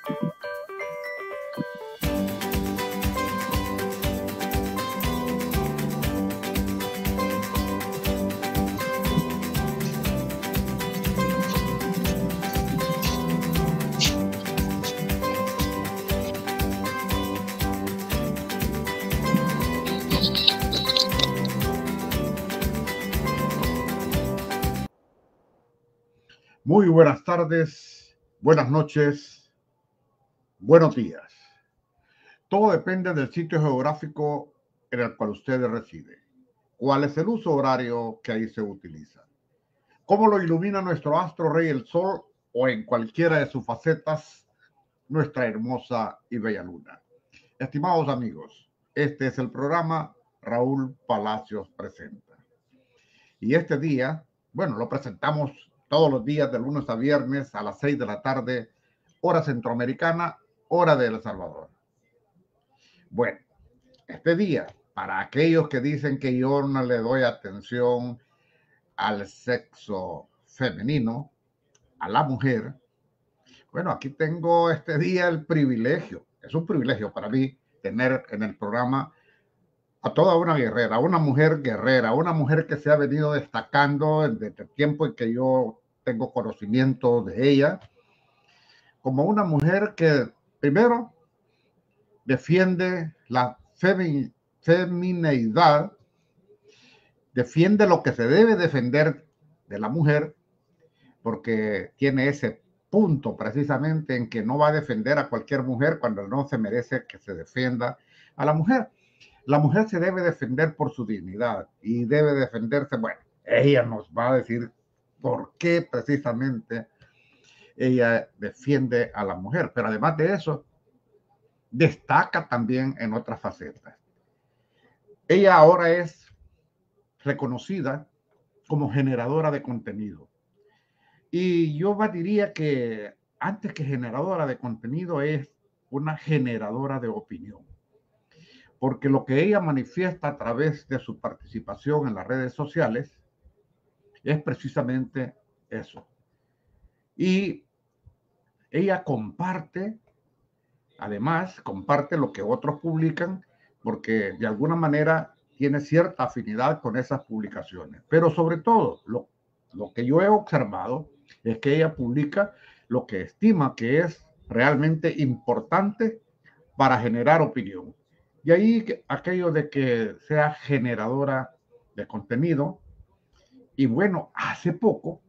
Muy buenas tardes, buenas noches, buenos días. Todo depende del sitio geográfico en el cual usted reside. ¿Cuál es el uso horario que ahí se utiliza? ¿Cómo lo ilumina nuestro astro rey el sol o en cualquiera de sus facetas nuestra hermosa y bella luna? Estimados amigos, este es el programa Raúl Palacios Presenta. Y este día, bueno, lo presentamos todos los días de lunes a viernes a las 6 de la tarde, hora centroamericana, hora de El Salvador. Bueno, este día, para aquellos que dicen que yo no le doy atención al sexo femenino, a la mujer, bueno, aquí tengo este día el privilegio, es un privilegio para mí tener en el programa a toda una guerrera, una mujer guerrera, una mujer que se ha venido destacando desde el tiempo en que yo tengo conocimiento de ella, como una mujer que primero defiende la femineidad, defiende lo que se debe defender de la mujer, porque tiene ese punto precisamente en que no va a defender a cualquier mujer cuando no se merece que se defienda a la mujer. La mujer se debe defender por su dignidad y debe defenderse, bueno, ella nos va a decir por qué precisamente ella defiende a la mujer, pero además de eso, destaca también en otras facetas. Ella ahora es reconocida como generadora de contenido. Y yo diría que antes que generadora de contenido es una generadora de opinión. Porque lo que ella manifiesta a través de su participación en las redes sociales es precisamente eso. Y ella comparte, además, comparte lo que otros publican, porque de alguna manera tiene cierta afinidad con esas publicaciones. Pero sobre todo, lo que yo he observado es que ella publica lo que estima que es realmente importante para generar opinión. Y ahí aquello de que sea generadora de contenido. Y bueno, hace poco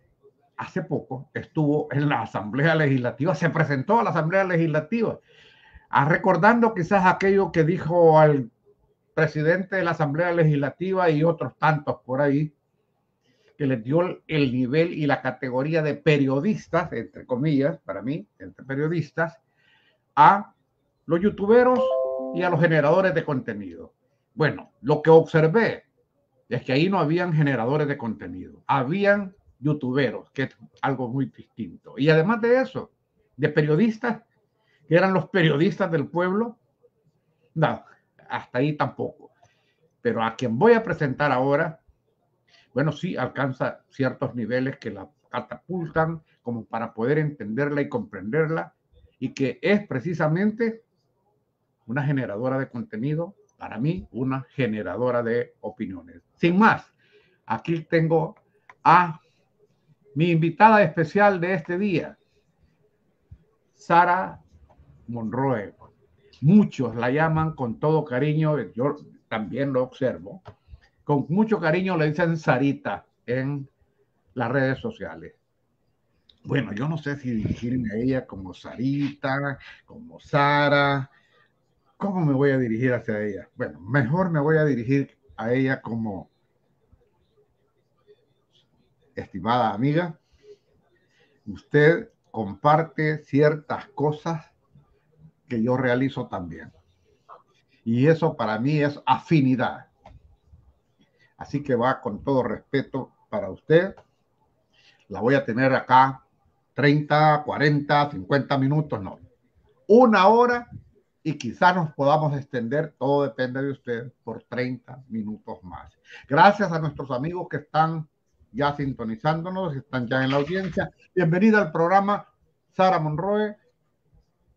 estuvo en la Asamblea Legislativa, se presentó a la Asamblea Legislativa, recordando quizás aquello que dijo al presidente de la Asamblea Legislativa y otros tantos por ahí, que les dio el nivel y la categoría de periodistas, entre comillas, para mí, entre periodistas, a los youtuberos y a los generadores de contenido. Bueno, lo que observé es que ahí no habían generadores de contenido, habían youtuberos, que es algo muy distinto. Y además de eso, de periodistas, que eran los periodistas del pueblo, no, hasta ahí tampoco. Pero a quien voy a presentar ahora, bueno, sí alcanza ciertos niveles que la catapultan como para poder entenderla y comprenderla, y que es precisamente una generadora de contenido, para mí, una generadora de opiniones. Sin más, aquí tengo a mi invitada especial de este día, Sara Monroe. Muchos la llaman con todo cariño, yo también lo observo, con mucho cariño le dicen Sarita en las redes sociales. Bueno, yo no sé si dirigirme a ella como Sarita, como Sara. ¿Cómo me voy a dirigir hacia ella? Bueno, mejor me voy a dirigir a ella como estimada amiga. Usted comparte ciertas cosas que yo realizo también. Y eso para mí es afinidad. Así que va con todo respeto para usted. La voy a tener acá 30, 40, 50 minutos, no. 1 hora y quizás nos podamos extender, todo depende de usted, por 30 minutos más. Gracias a nuestros amigos que están ya sintonizándonos, que están ya en la audiencia. Bienvenida al programa, Sara Monroe.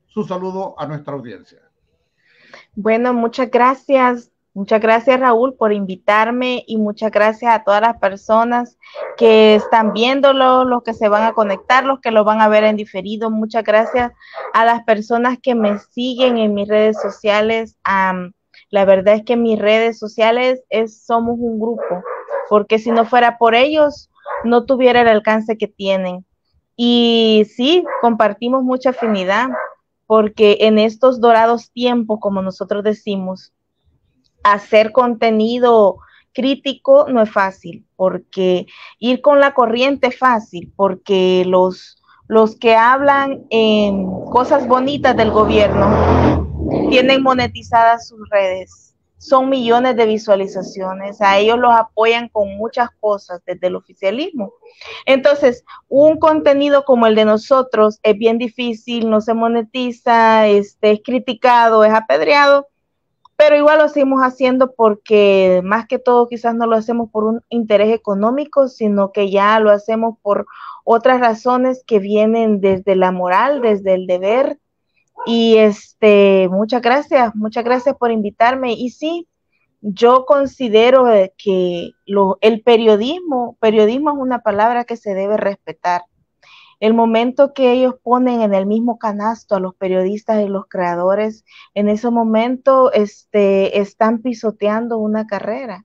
su saludo a nuestra audiencia. Bueno, muchas gracias. Muchas gracias, Raúl, por invitarme y muchas gracias a todas las personas que están viéndolo, los que se van a conectar, los que lo van a ver en diferido. Muchas gracias a las personas que me siguen en mis redes sociales. La verdad es que mis redes sociales somos un grupo, porque si no fuera por ellos, no tuviera el alcance que tienen. Y sí, compartimos mucha afinidad, porque en estos dorados tiempos, como nosotros decimos, hacer contenido crítico no es fácil, porque ir con la corriente es fácil, porque los que hablan en cosas bonitas del gobierno tienen monetizadas sus redes. Son millones de visualizaciones. A ellos los apoyan con muchas cosas desde el oficialismo. Entonces, un contenido como el de nosotros es bien difícil, no se monetiza, es criticado, es apedreado, pero igual lo seguimos haciendo porque más que todo quizás no lo hacemos por un interés económico, sino que ya lo hacemos por otras razones que vienen desde la moral, desde el deber. Y muchas gracias por invitarme. Y sí, yo considero que el periodismo es una palabra que se debe respetar. El momento que ellos ponen en el mismo canasto a los periodistas y los creadores, en ese momento están pisoteando una carrera,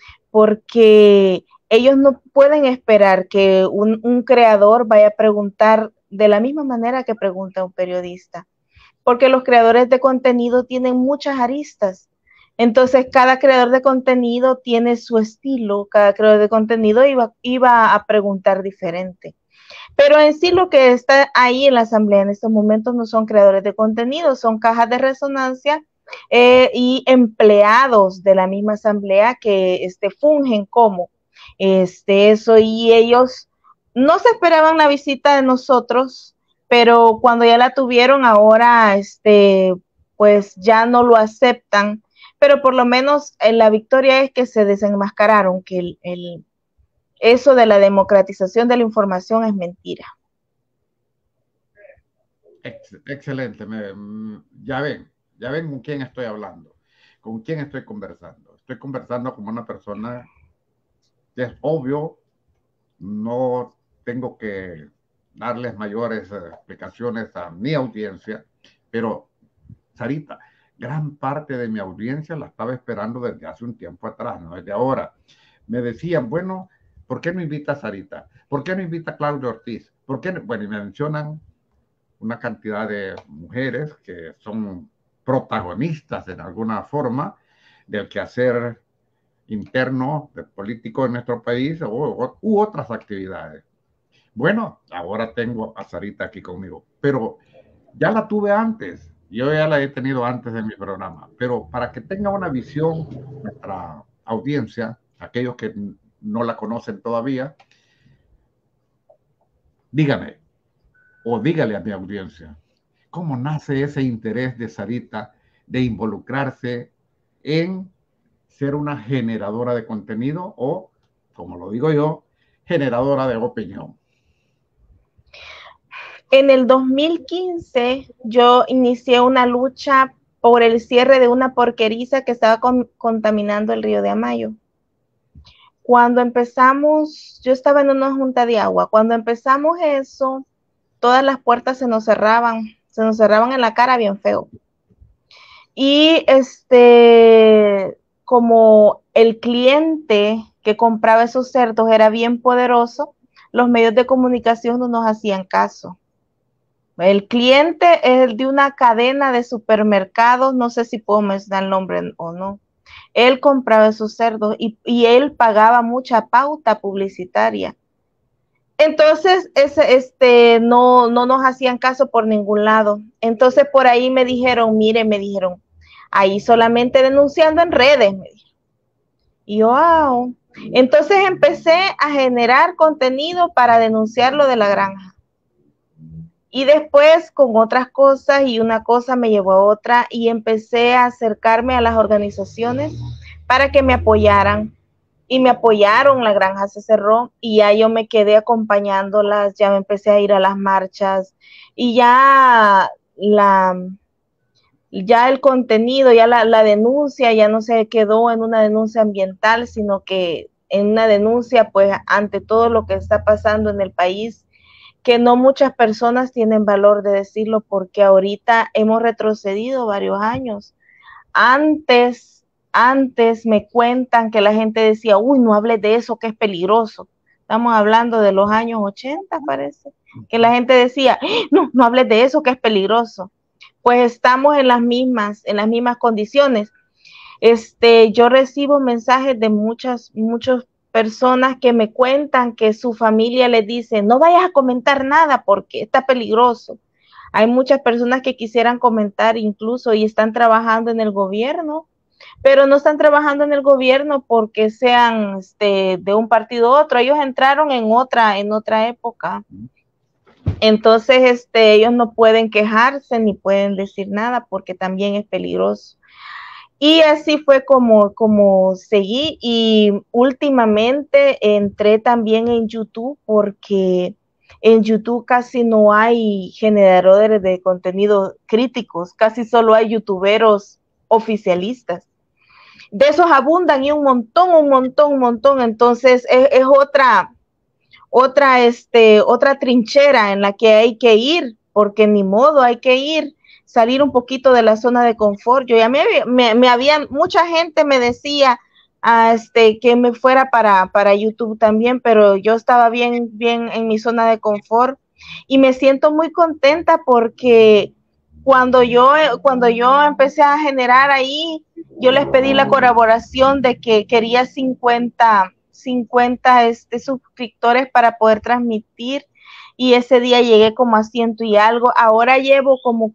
porque ellos no pueden esperar que un creador vaya a preguntar de la misma manera que pregunta un periodista, porque los creadores de contenido tienen muchas aristas. Entonces, cada creador de contenido tiene su estilo, cada creador de contenido iba a preguntar diferente. Pero en sí lo que está ahí en la asamblea en estos momentos no son creadores de contenido, son cajas de resonancia y empleados de la misma asamblea que fungen como eso, y ellos no se esperaban la visita de nosotros, pero cuando ya la tuvieron ahora pues ya no lo aceptan, pero por lo menos la victoria es que se desenmascararon que eso de la democratización de la información es mentira. Excelente. Ya ven con quién estoy hablando, con quién estoy conversando. Estoy conversando con una persona que es obvio, no tengo que darles mayores explicaciones a mi audiencia, pero Sarita, gran parte de mi audiencia la estaba esperando desde hace un tiempo atrás, no desde ahora. Me decían, bueno, ¿por qué no invita a Sarita? ¿Por qué no invita a Claudio Ortiz? ¿Por qué no? Bueno, y me mencionan una cantidad de mujeres que son protagonistas en alguna forma del quehacer interno, de político en nuestro país u otras actividades. Bueno, ahora tengo a Sarita aquí conmigo, pero ya la tuve antes, yo ya la he tenido antes de mi programa, pero para que tenga una visión nuestra audiencia, aquellos que no la conocen todavía, dígame, o dígale a mi audiencia, ¿cómo nace ese interés de Sarita de involucrarse en ser una generadora de contenido o, como lo digo yo, generadora de opinión? En el 2015 yo inicié una lucha por el cierre de una porqueriza que estaba contaminando el río de Amayo. Cuando empezamos, yo estaba en una junta de agua, cuando empezamos eso, todas las puertas se nos cerraban en la cara bien feo. Y como el cliente que compraba esos cerdos era bien poderoso, los medios de comunicación no nos hacían caso. El cliente es de una cadena de supermercados, no sé si puedo mencionar el nombre o no. Él compraba esos cerdos y él pagaba mucha pauta publicitaria. Entonces, no nos hacían caso por ningún lado. Entonces, por ahí me dijeron, ahí solamente denunciando en redes, me dijeron. Y yo, wow. Entonces empecé a generar contenido para denunciar lo de la granja. Y después con otras cosas y una cosa me llevó a otra y empecé a acercarme a las organizaciones para que me apoyaran. Y me apoyaron, la granja se cerró y ya yo me quedé acompañándolas, ya me empecé a ir a las marchas y ya la, ya el contenido, ya la denuncia ya no se quedó en una denuncia ambiental, sino que en una denuncia, pues, ante todo lo que está pasando en el país, que no muchas personas tienen valor de decirlo porque ahorita hemos retrocedido varios años. Antes me cuentan que la gente decía, uy, no hables de eso, que es peligroso. Estamos hablando de los años 80, parece, que la gente decía, no, no hables de eso, que es peligroso. Pues estamos en las mismas condiciones. Yo recibo mensajes de muchas personas que me cuentan que su familia les dice, no vayas a comentar nada porque está peligroso. Hay muchas personas que quisieran comentar incluso y están trabajando en el gobierno, pero no están trabajando en el gobierno porque sean de un partido u otro. Ellos entraron en otra época. Entonces, ellos no pueden quejarse ni pueden decir nada porque también es peligroso. Y así fue como seguí, y últimamente entré también en YouTube porque en YouTube casi no hay generadores de contenido críticos, casi solo hay youtuberos oficialistas. De esos abundan y un montón. Entonces es otra trinchera en la que hay que ir, porque ni modo, hay que ir, salir un poquito de la zona de confort. Yo ya me había, mucha gente me decía que me fuera para YouTube también, pero yo estaba bien en mi zona de confort y me siento muy contenta porque cuando yo empecé a generar ahí, yo les pedí la colaboración de que quería 50 suscriptores para poder transmitir, y ese día llegué como a 100 y algo. Ahora llevo como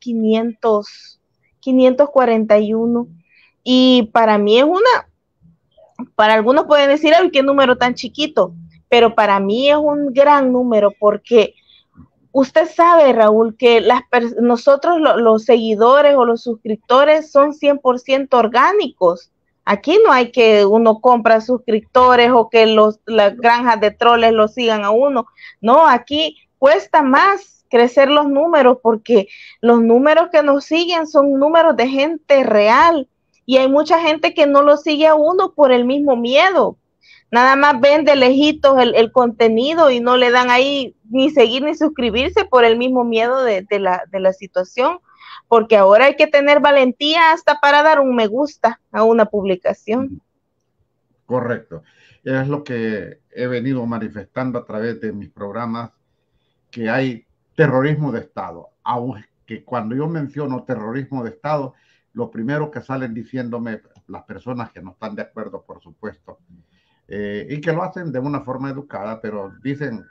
541, y para mí para algunos pueden decir, ay, qué número tan chiquito, pero para mí es un gran número porque usted sabe, Raúl, que nosotros los seguidores o los suscriptores son 100% orgánicos. Aquí no hay que uno compra suscriptores o que las granjas de troles lo sigan a uno. No, aquí cuesta más crecer los números porque los números que nos siguen son números de gente real, y hay mucha gente que no lo sigue a uno por el mismo miedo. Nada más ven de lejitos el contenido y no le dan ahí ni seguir ni suscribirse por el mismo miedo de la situación, porque ahora hay que tener valentía hasta para dar un me gusta a una publicación. Correcto. Es lo que he venido manifestando a través de mis programas, que hay terrorismo de Estado. Aunque cuando yo menciono terrorismo de Estado, lo primero que salen diciéndome las personas que no están de acuerdo, por supuesto, y que lo hacen de una forma educada, pero dicen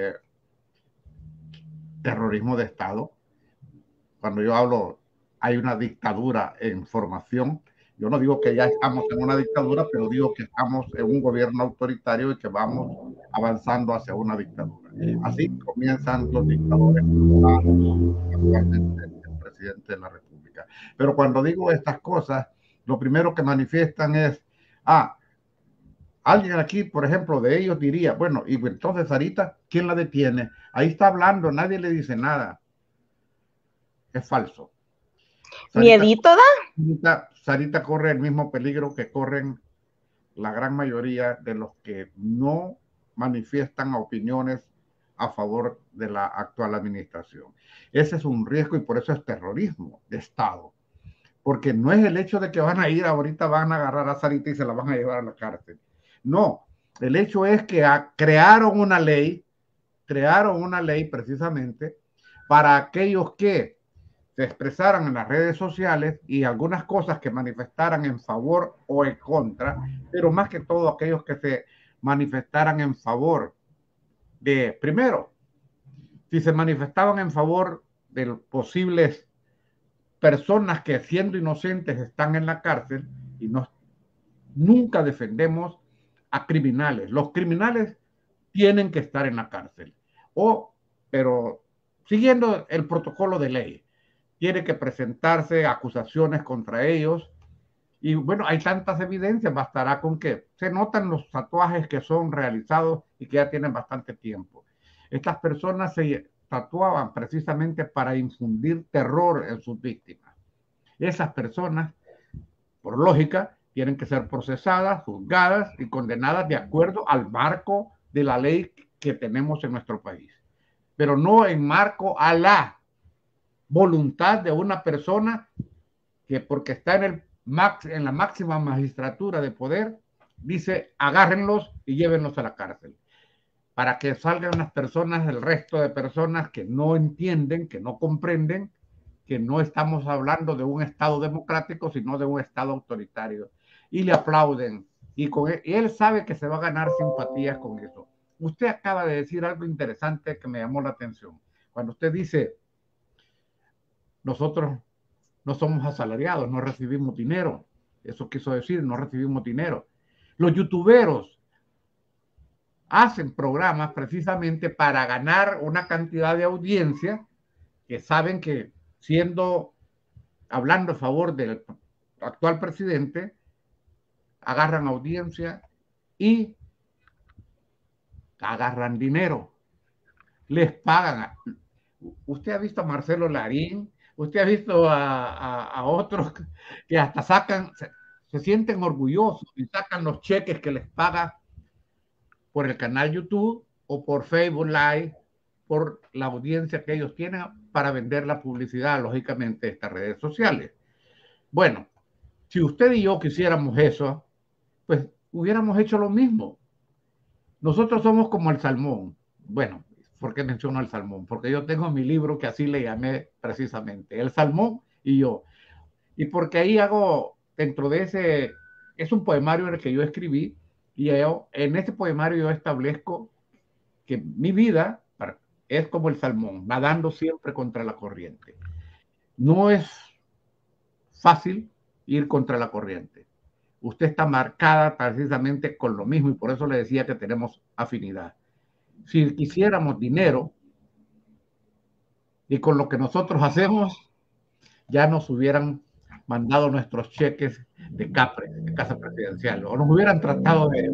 terrorismo de Estado. Cuando yo hablo, hay una dictadura en formación. Yo no digo que ya estamos en una dictadura, pero digo que estamos en un gobierno autoritario y que vamos avanzando hacia una dictadura. Así comienzan los dictadores, actualmente el presidente de la República. Pero cuando digo estas cosas, lo primero que manifiestan es, alguien aquí, por ejemplo, de ellos diría, bueno, y entonces Sarita, ¿quién la detiene? Ahí está hablando, nadie le dice nada. Es falso. Miedito da. Sarita corre el mismo peligro que corren la gran mayoría de los que no manifiestan opiniones a favor de la actual administración. Ese es un riesgo y por eso es terrorismo de Estado. Porque no es el hecho de que van a ir ahorita, van a agarrar a Sarita y se la van a llevar a la cárcel. No, el hecho es que crearon una ley precisamente para aquellos que se expresaran en las redes sociales y algunas cosas que manifestaran en favor o en contra, pero más que todo aquellos que se manifestaran en favor de, primero, si se manifestaban en favor de posibles personas que siendo inocentes están en la cárcel, y nunca defendemos a criminales. Los criminales tienen que estar en la cárcel, pero siguiendo el protocolo de ley. Tiene que presentarse acusaciones contra ellos. Y bueno, hay tantas evidencias, bastará con que se notan los tatuajes que son realizados y que ya tienen bastante tiempo. Estas personas tatuaban precisamente para infundir terror en sus víctimas. Esas personas, por lógica, tienen que ser procesadas, juzgadas y condenadas de acuerdo al marco de la ley que tenemos en nuestro país, pero no en marco a la voluntad de una persona que porque está en la máxima magistratura de poder, dice agárrenlos y llévenlos a la cárcel, para que salgan las personas, el resto de personas que no entienden, que no comprenden, que no estamos hablando de un Estado democrático, sino de un Estado autoritario, y le aplauden, y él sabe que se va a ganar simpatías con eso. Usted acaba de decir algo interesante que me llamó la atención, cuando usted dice, nosotros no somos asalariados, no recibimos dinero. Eso quiso decir, no recibimos dinero. Los youtuberos hacen programas precisamente para ganar una cantidad de audiencia que saben que hablando a favor del actual presidente, agarran audiencia y agarran dinero. Les pagan. Usted ha visto a Marcelo Larín, usted ha visto a otros que hasta se sienten orgullosos y sacan los cheques que les paga por el canal YouTube o por Facebook Live, por la audiencia que ellos tienen para vender la publicidad, lógicamente, de estas redes sociales. Bueno, si usted y yo quisiéramos eso, pues hubiéramos hecho lo mismo. Nosotros somos como el salmón. Bueno, ¿por qué menciono el salmón? Porque yo tengo mi libro que así le llamé precisamente, El Salmón y yo. Y porque ahí dentro de ese, es un poemario en el que yo escribí, y en este poemario yo establezco que mi vida es como el salmón, nadando siempre contra la corriente. No es fácil ir contra la corriente. Usted está marcada precisamente con lo mismo, y por eso le decía que tenemos afinidad. Si quisiéramos dinero, y con lo que nosotros hacemos, ya nos hubieran mandado nuestros cheques de CAPRE, de Casa Presidencial, o nos hubieran tratado de...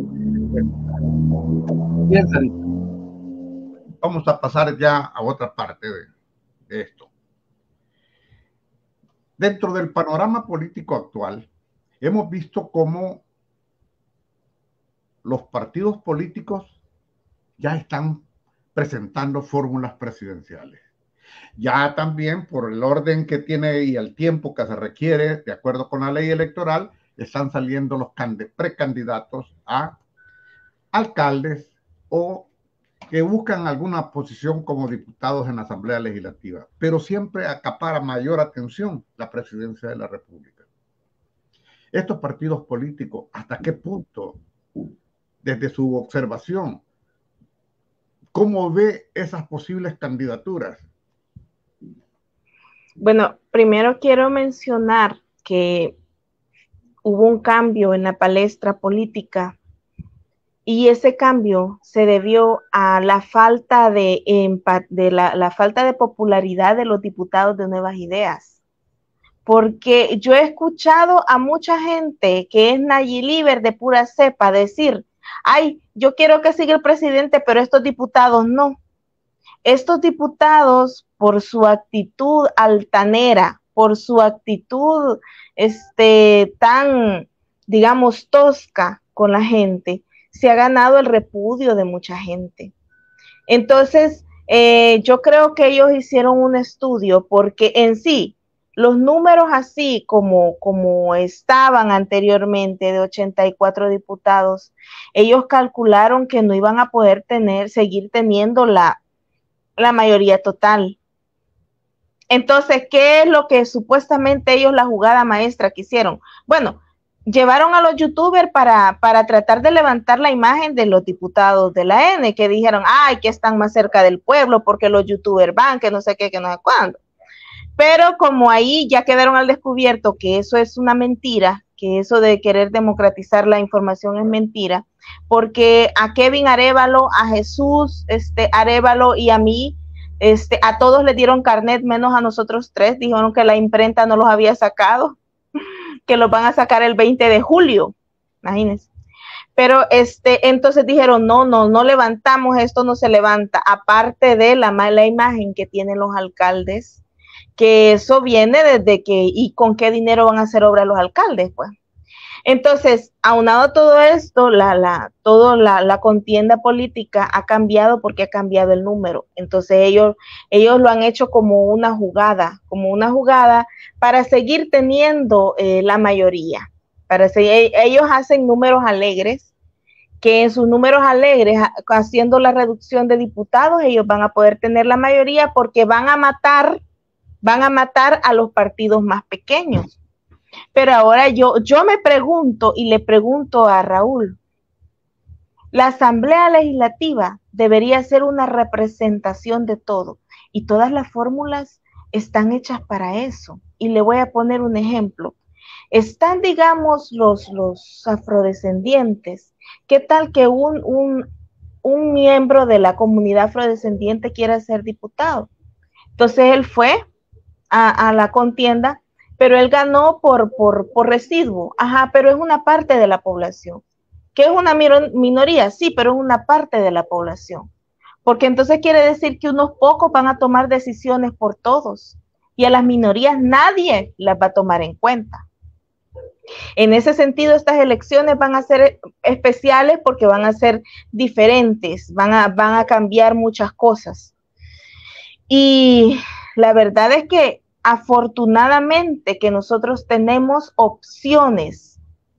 Vamos a pasar ya a otra parte de esto. Dentro del panorama político actual, hemos visto cómo los partidos políticos ya están presentando fórmulas presidenciales. Ya también por el orden que tiene y el tiempo que se requiere, de acuerdo con la ley electoral, están saliendo los precandidatos a alcaldes o que buscan alguna posición como diputados en la Asamblea Legislativa, pero siempre acapara mayor atención la presidencia de la República. Estos partidos políticos, ¿hasta qué punto, desde su observación, cómo ve esas posibles candidaturas? Bueno, primero quiero mencionar que hubo un cambio en la palestra política y ese cambio se debió a la falta la falta de popularidad de los diputados de Nuevas Ideas. Porque yo he escuchado a mucha gente que es Nayiliber de pura cepa decir, ay, yo quiero que siga el presidente, pero estos diputados no. Estos diputados, por su actitud altanera, por su actitud tan, digamos, tosca con la gente, se ha ganado el repudio de mucha gente. Entonces, yo creo que ellos hicieron un estudio porque en sí, los números así como estaban anteriormente de 84 diputados, ellos calcularon que no iban a poder seguir teniendo la mayoría total. Entonces, ¿qué es lo que supuestamente ellos, la jugada maestra que hicieron? Bueno, llevaron a los youtubers para tratar de levantar la imagen de los diputados de la N, que dijeron, ay, que están más cerca del pueblo porque los youtubers van, que no sé qué, que no sé cuándo. Pero como ahí ya quedaron al descubierto que eso es una mentira, que eso de querer democratizar la información es mentira, porque a Kevin Arévalo, a Jesús Arévalo y a mí, a todos les dieron carnet, menos a nosotros tres, dijeron que la imprenta no los había sacado, que los van a sacar el 20 de julio, imagínense. Pero entonces dijeron, no levantamos, esto no se levanta, aparte de la mala imagen que tienen los alcaldes, que eso viene desde que, ¿y con qué dinero van a hacer obra los alcaldes? Pues. Entonces, aunado a todo esto, la contienda política ha cambiado porque ha cambiado el número. Entonces, ellos lo han hecho como una jugada para seguir teniendo la mayoría. Ellos hacen números alegres, que en sus números alegres, haciendo la reducción de diputados, ellos van a poder tener la mayoría porque van a matar a los partidos más pequeños. Pero ahora yo me pregunto y le pregunto a Raúl, la Asamblea Legislativa debería ser una representación de todo y todas las fórmulas están hechas para eso. Y le voy a poner un ejemplo. Están, digamos, los afrodescendientes. ¿Qué tal que un miembro de la comunidad afrodescendiente quiera ser diputado? Entonces él fue a la contienda, pero él ganó por residuo. Ajá, pero es una parte de la población. ¿Que es una minoría? Sí, pero es una parte de la población. Porque entonces quiere decir que unos pocos van a tomar decisiones por todos y a las minorías nadie las va a tomar en cuenta. En ese sentido, estas elecciones van a ser especiales porque van a ser diferentes, van a cambiar muchas cosas. Y la verdad es que afortunadamente que nosotros tenemos opciones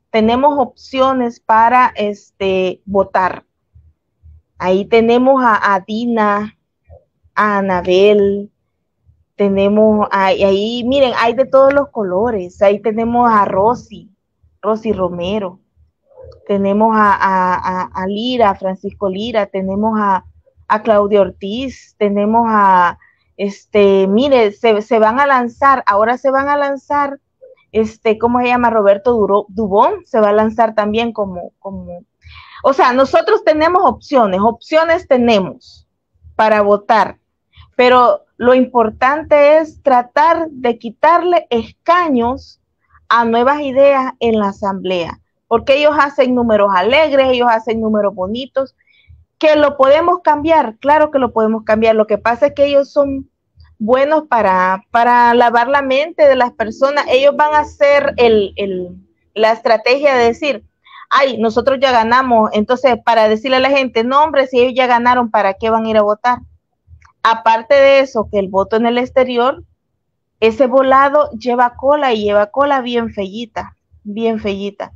para votar. Ahí tenemos a Dina, a Anabel, tenemos ahí, miren, hay de todos los colores. Ahí tenemos a Rosy Romero, tenemos a Lira, a Francisco Lira, tenemos a Claudia Ortiz, tenemos mire, ahora se van a lanzar, ¿cómo se llama? Roberto Dubón, se va a lanzar también o sea, nosotros tenemos opciones tenemos para votar, pero lo importante es tratar de quitarle escaños a nuevas ideas en la asamblea, porque ellos hacen números alegres, ellos hacen números bonitos, que lo podemos cambiar, claro que lo podemos cambiar, lo que pasa es que ellos son buenos para lavar la mente de las personas, ellos van a hacer la estrategia de decir, ay, nosotros ya ganamos, entonces para decirle a la gente, no hombre, si ellos ya ganaron, ¿para qué van a ir a votar? Aparte de eso, que el voto en el exterior, ese volado lleva cola y lleva cola bien fellita, bien fellita.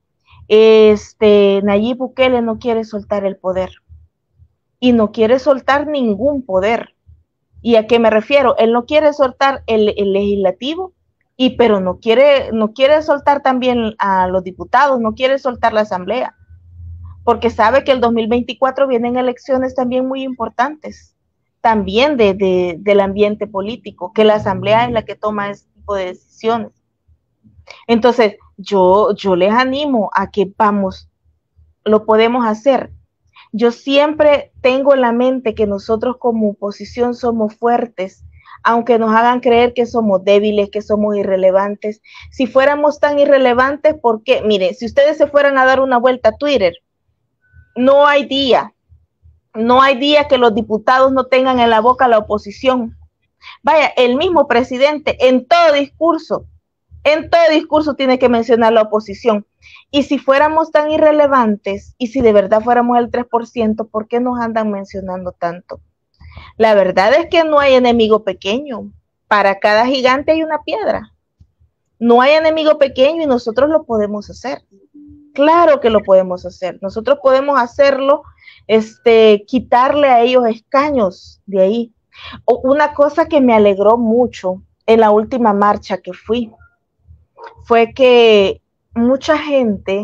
Nayib Bukele no quiere soltar el poder y no quiere soltar ningún poder. ¿Y a qué me refiero? Él no quiere soltar el legislativo, pero no quiere soltar también a los diputados, no quiere soltar la asamblea, porque sabe que el 2024 vienen elecciones también muy importantes, también del ambiente político, que la asamblea es la que toma ese tipo de decisiones. Entonces, yo les animo a que lo podemos hacer. Yo siempre tengo en la mente que nosotros como oposición somos fuertes, aunque nos hagan creer que somos débiles, que somos irrelevantes. Si fuéramos tan irrelevantes, ¿por qué? Mire, si ustedes se fueran a dar una vuelta a Twitter, no hay día que los diputados no tengan en la boca la oposición. Vaya, el mismo presidente en todo discurso tiene que mencionar la oposición. Y si fuéramos tan irrelevantes, y si de verdad fuéramos el 3%, ¿por qué nos andan mencionando tanto? La verdad es que no hay enemigo pequeño. Para cada gigante hay una piedra. No hay enemigo pequeño y nosotros lo podemos hacer. Claro que lo podemos hacer. Nosotros podemos hacerlo, quitarle a ellos escaños de ahí. Una cosa que me alegró mucho en la última marcha que fui fue que mucha gente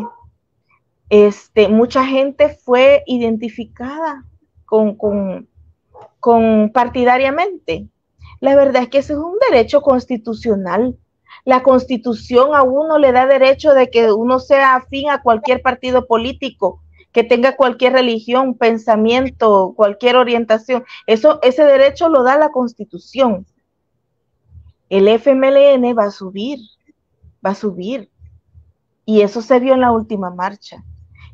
fue identificada con partidariamente. La verdad es que ese es un derecho constitucional. La Constitución a uno le da derecho de que uno sea afín a cualquier partido político, que tenga cualquier religión, pensamiento, cualquier orientación. Ese derecho lo da la Constitución. El FMLN va a subir. Y eso se vio en la última marcha.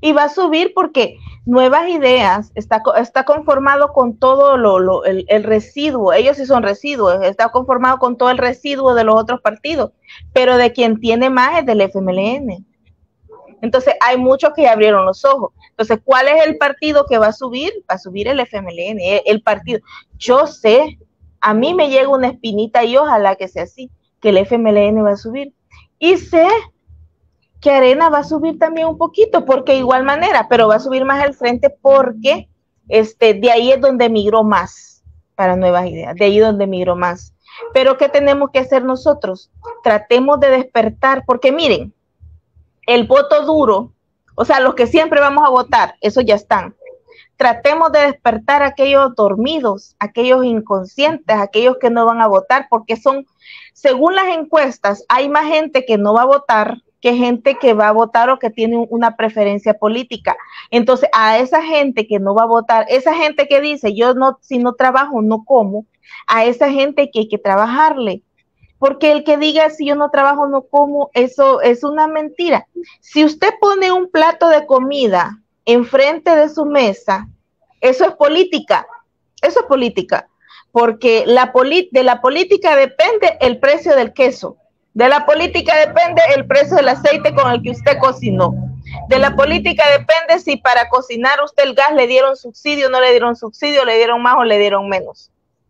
Y va a subir porque Nuevas Ideas está conformado con todo el residuo. Ellos sí son residuos, está conformado con todo el residuo de los otros partidos, pero de quien tiene más es del FMLN. Entonces hay muchos que ya abrieron los ojos. Entonces, ¿cuál es el partido que va a subir? Va a subir el FMLN, el partido. Yo sé, a mí me llega una espinita y ojalá que sea así, que el FMLN va a subir. Y sé que Arena va a subir también un poquito, porque igual manera, pero va a subir más al frente porque de ahí es donde migró más para Nuevas Ideas, de ahí donde migró más. Pero ¿qué tenemos que hacer nosotros? Tratemos de despertar, porque miren, el voto duro, o sea, los que siempre vamos a votar, esos ya están. Tratemos de despertar a aquellos dormidos, aquellos inconscientes, aquellos que no van a votar, porque son, según las encuestas, hay más gente que no va a votar que gente que va a votar o que tiene una preferencia política. Entonces, a esa gente que no va a votar, esa gente que dice, yo no, si no trabajo, no como, a esa gente que hay que trabajarle. Porque el que diga, si yo no trabajo, no como, eso es una mentira. Si usted pone un plato de comida enfrente de su mesa, eso es política. Eso es política. Porque de la política depende el precio del queso. De la política depende el precio del aceite con el que usted cocinó. De la política depende si para cocinar usted el gas le dieron subsidio, no le dieron subsidio, le dieron más o le dieron menos.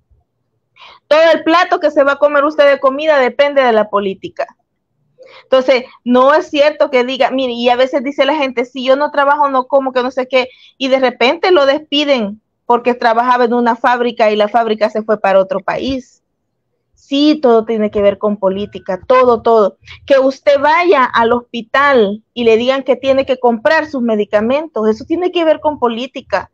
Todo el plato que se va a comer usted de comida depende de la política. Entonces, no es cierto que diga, mire, y a veces dice la gente, si yo no trabajo, no como, que no sé qué, y de repente lo despiden porque trabajaba en una fábrica y la fábrica se fue para otro país. Sí, todo tiene que ver con política, todo. Que usted vaya al hospital y le digan que tiene que comprar sus medicamentos, eso tiene que ver con política.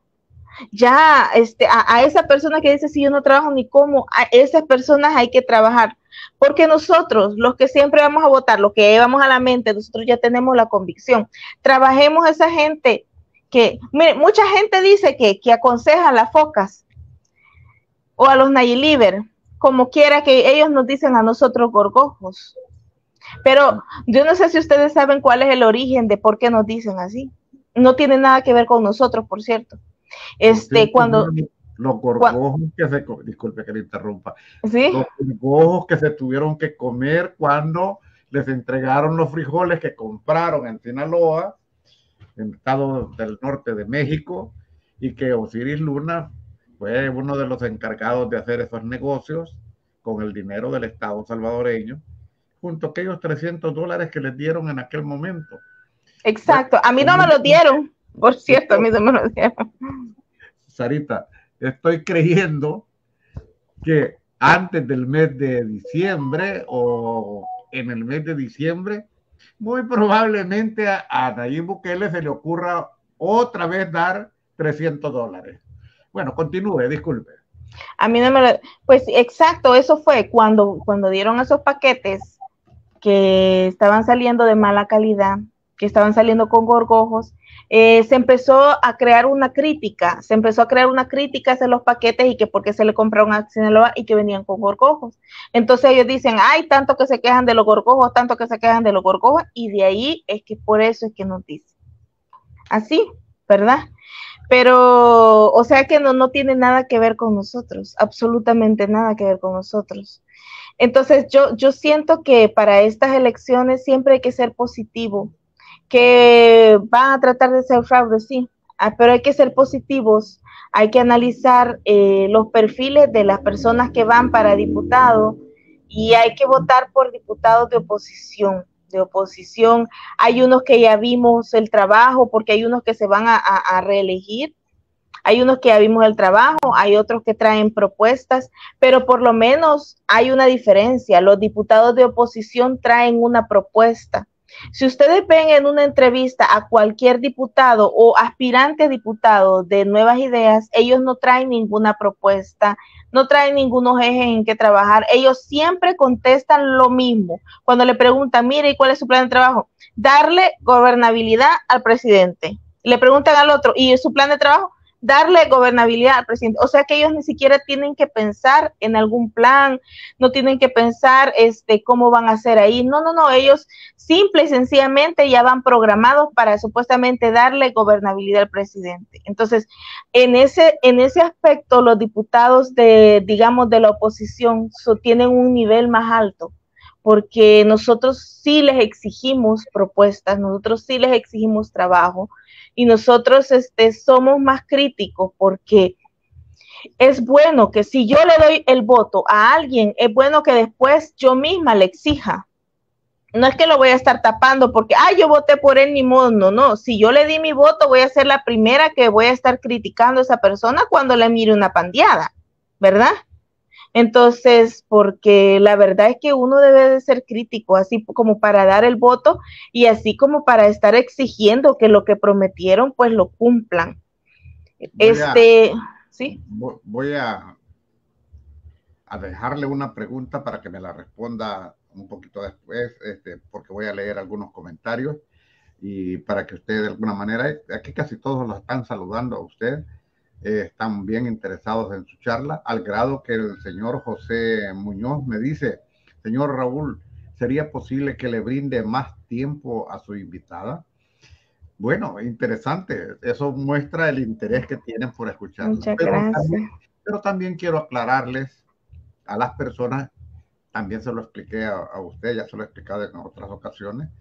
Ya a esa persona que dice si yo no trabajo ni como, a esas personas hay que trabajar, porque nosotros, los que siempre vamos a votar, lo que llevamos a la mente, nosotros ya tenemos la convicción. Trabajemos a esa gente que, mire, mucha gente dice que aconseja a las focas o a los Nayiliber, como quiera que ellos nos dicen a nosotros gorgojos, pero yo no sé si ustedes saben cuál es el origen de por qué nos dicen así. No tiene nada que ver con nosotros, por cierto. Cuando los gorgojos que se, disculpe que le interrumpa, ¿sí? Los gorgojos que se tuvieron que comer cuando les entregaron los frijoles que compraron en Sinaloa, en el estado del norte de México, y que Osiris Luna fue uno de los encargados de hacer esos negocios con el dinero del Estado salvadoreño, junto a aquellos $300 que les dieron en aquel momento. Exacto, a mí no me lo dieron, por cierto, a mí no me lo dieron. Sarita, estoy creyendo que antes del mes de diciembre o en el mes de diciembre, muy probablemente a Nayib Bukele se le ocurra otra vez dar $300. Bueno, continúe, disculpe. A mí no me lo... Pues exacto, eso fue cuando dieron esos paquetes que estaban saliendo de mala calidad, que estaban saliendo con gorgojos, se empezó a crear una crítica hacia los paquetes y que por qué se le compraron a Sinaloa y que venían con gorgojos. Entonces ellos dicen, ay, tanto que se quejan de los gorgojos, y de ahí es que por eso es que nos dicen. Así, ¿verdad? Pero, o sea que no tiene nada que ver con nosotros, absolutamente nada que ver con nosotros. Entonces yo siento que para estas elecciones siempre hay que ser positivo, que van a tratar de ser fraude, sí, pero hay que ser positivos, hay que analizar los perfiles de las personas que van para diputado y hay que votar por diputados de oposición. Hay unos que ya vimos el trabajo, porque hay unos que se van a reelegir, hay unos que ya vimos el trabajo, hay otros que traen propuestas, pero por lo menos hay una diferencia, los diputados de oposición traen una propuesta. Si ustedes ven en una entrevista a cualquier diputado o aspirante diputado de Nuevas Ideas, ellos no traen ninguna propuesta, no traen ningunos ejes en que trabajar, ellos siempre contestan lo mismo. Cuando le preguntan, mire, ¿y cuál es su plan de trabajo? Darle gobernabilidad al presidente. Le preguntan al otro, ¿y su plan de trabajo? darle gobernabilidad al presidente. O sea que ellos ni siquiera tienen que pensar en algún plan, no tienen que pensar cómo van a hacer ahí. No, no, no, ellos simple y sencillamente ya van programados para supuestamente darle gobernabilidad al presidente. Entonces, en ese aspecto, los diputados digamos, de la oposición tienen un nivel más alto, porque nosotros sí les exigimos propuestas, nosotros sí les exigimos trabajo, y nosotros somos más críticos, porque es bueno que si yo le doy el voto a alguien, es bueno que después yo misma le exija. No es que lo voy a estar tapando porque, yo voté por él, ni modo, no, no. Si yo le di mi voto, voy a ser la primera que voy a estar criticando a esa persona cuando le mire una pandeada, ¿verdad? Entonces, porque la verdad es que uno debe de ser crítico, así como para dar el voto y así como para estar exigiendo que lo que prometieron, pues lo cumplan. ¿Sí? Voy a dejarle una pregunta para que me la responda un poquito después, porque voy a leer algunos comentarios y para que usted de alguna manera, aquí casi todos lo están saludando a usted, están bien interesados en su charla, al grado que el señor José Muñoz me dice, señor Raúl, ¿sería posible que le brinde más tiempo a su invitada? Bueno, interesante, eso muestra el interés que tienen por escucharlo. Muchas gracias. Pero también quiero aclararles a las personas, también se lo expliqué a usted, ya se lo he explicado en otras ocasiones.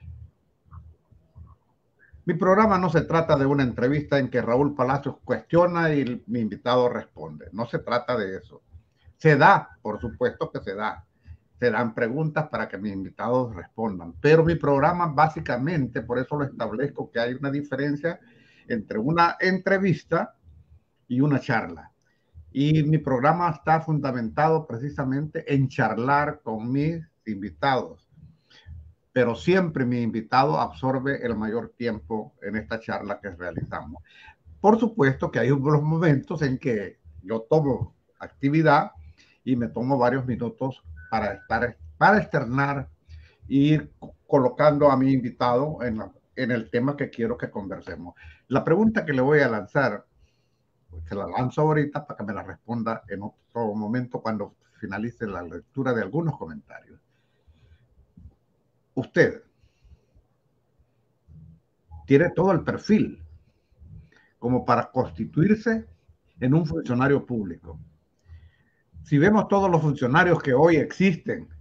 Mi programa no se trata de una entrevista en que Raúl Palacios cuestiona y mi invitado responde. No se trata de eso. Se da, por supuesto que se da. Se dan preguntas para que mis invitados respondan. Pero mi programa básicamente, por eso lo establezco, que hay una diferencia entre una entrevista y una charla. Y mi programa está fundamentado precisamente en charlar con mis invitados. Pero siempre mi invitado absorbe el mayor tiempo en esta charla que realizamos. Por supuesto que hay unos momentos en que yo tomo actividad y me tomo varios minutos para externar y ir colocando a mi invitado en el tema que quiero que conversemos. La pregunta que le voy a lanzar, se la lanzo ahorita para que me la responda en otro momento cuando finalice la lectura de algunos comentarios. Usted tiene todo el perfil como para constituirse en un funcionario público. Si vemos todos los funcionarios que hoy existen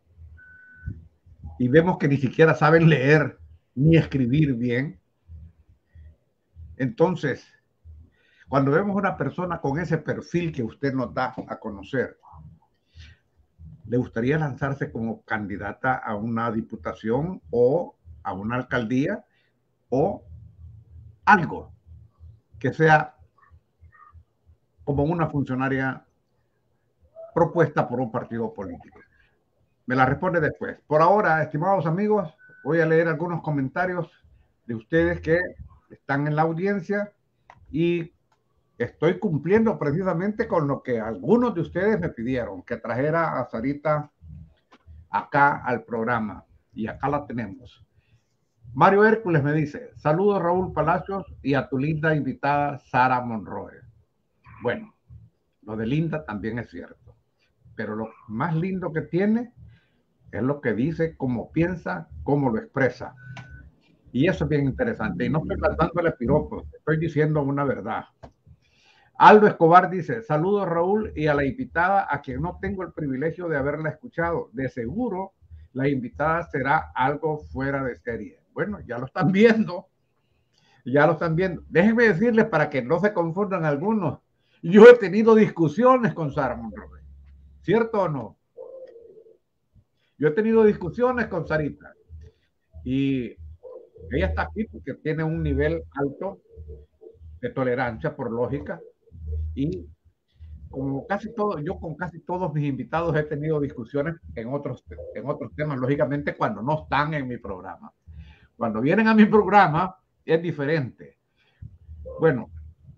y vemos que ni siquiera saben leer ni escribir bien, entonces, cuando vemos una persona con ese perfil que usted nos da a conocer, ¿le gustaría lanzarse como candidata a una diputación o a una alcaldía o algo que sea como una funcionaria propuesta por un partido político? Me la responde después. Por ahora, estimados amigos, voy a leer algunos comentarios de ustedes que están en la audiencia y estoy cumpliendo precisamente con lo que algunos de ustedes me pidieron, que trajera a Sarita acá al programa. Y acá la tenemos. Mario Hércules me dice, saludos Raúl Palacios y a tu linda invitada Sara Monroe. Bueno, lo de linda también es cierto, pero lo más lindo que tiene es lo que dice, cómo piensa, cómo lo expresa. Y eso es bien interesante. Y no estoy lanzándole piropos, estoy diciendo una verdad. Aldo Escobar dice, saludos Raúl y a la invitada a quien no tengo el privilegio de haberla escuchado. De seguro la invitada será algo fuera de serie. Bueno, ya lo están viendo. Ya lo están viendo. Déjenme decirles para que no se confundan algunos. Yo he tenido discusiones con Sara Monroe. ¿Cierto o no? Yo he tenido discusiones con Sarita. Y ella está aquí porque tiene un nivel alto de tolerancia por lógica. Y como casi todo, yo con casi todos mis invitados he tenido discusiones en otros temas, lógicamente cuando no están en mi programa. Cuando vienen a mi programa es diferente. Bueno,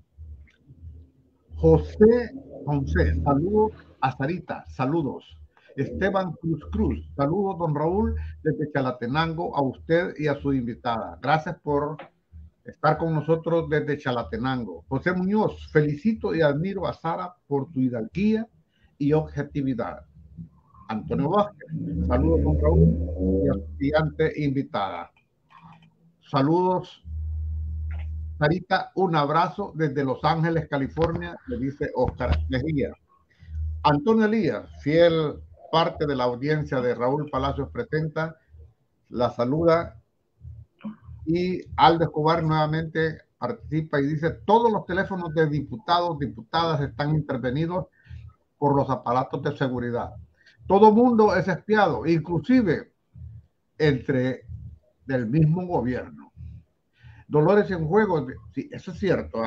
José, saludos a Sarita, saludos. Esteban Cruz, saludos don Raúl desde Chalatenango a usted y a su invitada. Gracias por estar con nosotros desde Chalatenango. José Muñoz, felicito y admiro a Sara por su hidalguía y objetividad. Antonio Vázquez, saludos don Raúl y a su siguiente invitada. Saludos, Sarita, un abrazo desde Los Ángeles, California, le dice Oscar Mejía. Antonio Elías, fiel parte de la audiencia de Raúl Palacios Presenta, la saluda. Y Aldo Escobar nuevamente participa y dice: todos los teléfonos de diputados, diputadas están intervenidos por los aparatos de seguridad. Todo mundo es espiado, inclusive entre del mismo gobierno. Dolores en juego, sí, eso es cierto,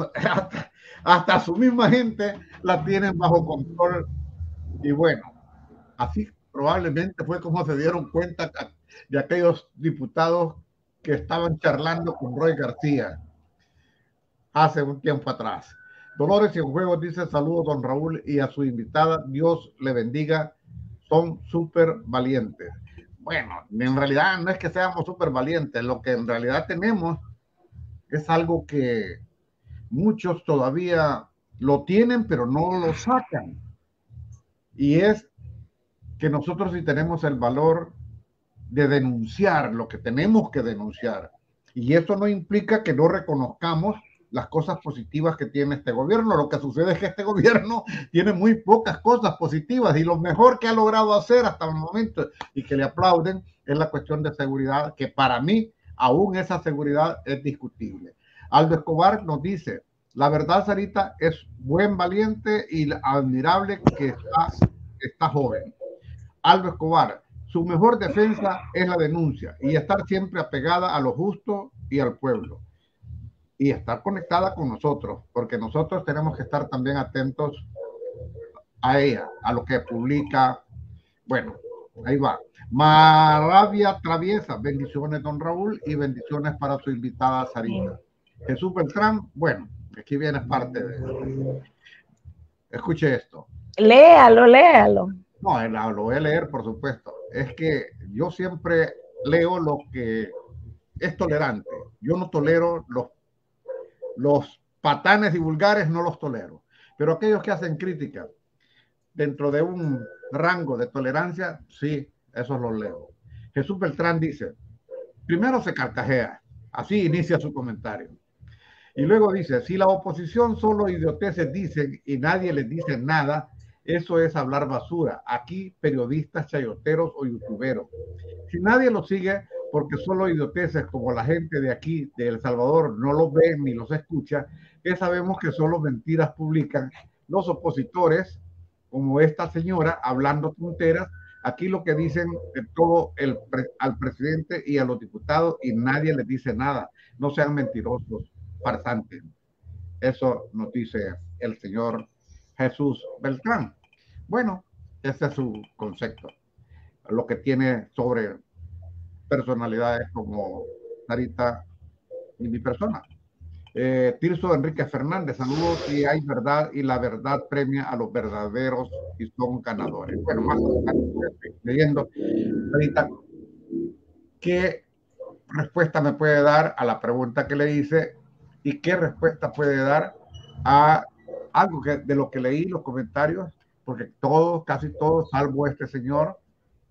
hasta su misma gente la tienen bajo control. Y bueno, así probablemente fue como se dieron cuenta de aquellos diputados que estaban charlando con Roy García hace un tiempo atrás. Dolores en juego dice: saludos don Raúl y a su invitada, Dios le bendiga, son súper valientes. Bueno, en realidad no es que seamos súper valientes, lo que en realidad tenemos es algo que muchos todavía lo tienen pero no lo sacan, y es que nosotros sí tenemos el valor de denunciar lo que tenemos que denunciar, y eso no implica que no reconozcamos las cosas positivas que tiene este gobierno. Lo que sucede es que este gobierno tiene muy pocas cosas positivas, y lo mejor que ha logrado hacer hasta el momento y que le aplauden es la cuestión de seguridad, que para mí aún esa seguridad es discutible. Aldo Escobar nos dice: la verdad, Sarita, es buen valiente y admirable que está joven. Aldo Escobar: su mejor defensa es la denuncia y estar siempre apegada a lo justo y al pueblo, y estar conectada con nosotros, porque nosotros tenemos que estar también atentos a ella, a lo que publica. Bueno, ahí va. Maravilla Traviesa, bendiciones don Raúl y bendiciones para su invitada Sarita. Jesús Beltrán, bueno, aquí viene parte de... Escuche esto. Léalo, léalo. No, lo voy a leer, por supuesto. Es que yo siempre leo lo que es tolerante. Yo no tolero los patanes y vulgares, no los tolero. Pero aquellos que hacen crítica dentro de un rango de tolerancia, sí, esos los leo. Jesús Beltrán dice: primero se carcajea, así inicia su comentario. Y luego dice: si la oposición solo idioteces dicen y nadie les dice nada, eso es hablar basura. Aquí periodistas, chayoteros o youtuberos. Si nadie los sigue porque solo idioteces como la gente de aquí, de El Salvador, no los ve ni los escucha, que sabemos que solo mentiras publican los opositores, como esta señora, hablando tonteras. Aquí lo que dicen de todo al presidente y a los diputados, y nadie les dice nada. No sean mentirosos, farsantes. Eso nos dice el señor Jesús Beltrán. Bueno, ese es su concepto, lo que tiene sobre personalidades como Sarita y mi persona. Tirso Enrique Fernández, saludos, y hay verdad y la verdad premia a los verdaderos y son ganadores. Bueno, más leyendo. Sarita, ¿qué respuesta me puede dar a la pregunta que le hice y qué respuesta puede dar a algo que de lo que leí los comentarios? Porque todos, casi todos, salvo este señor,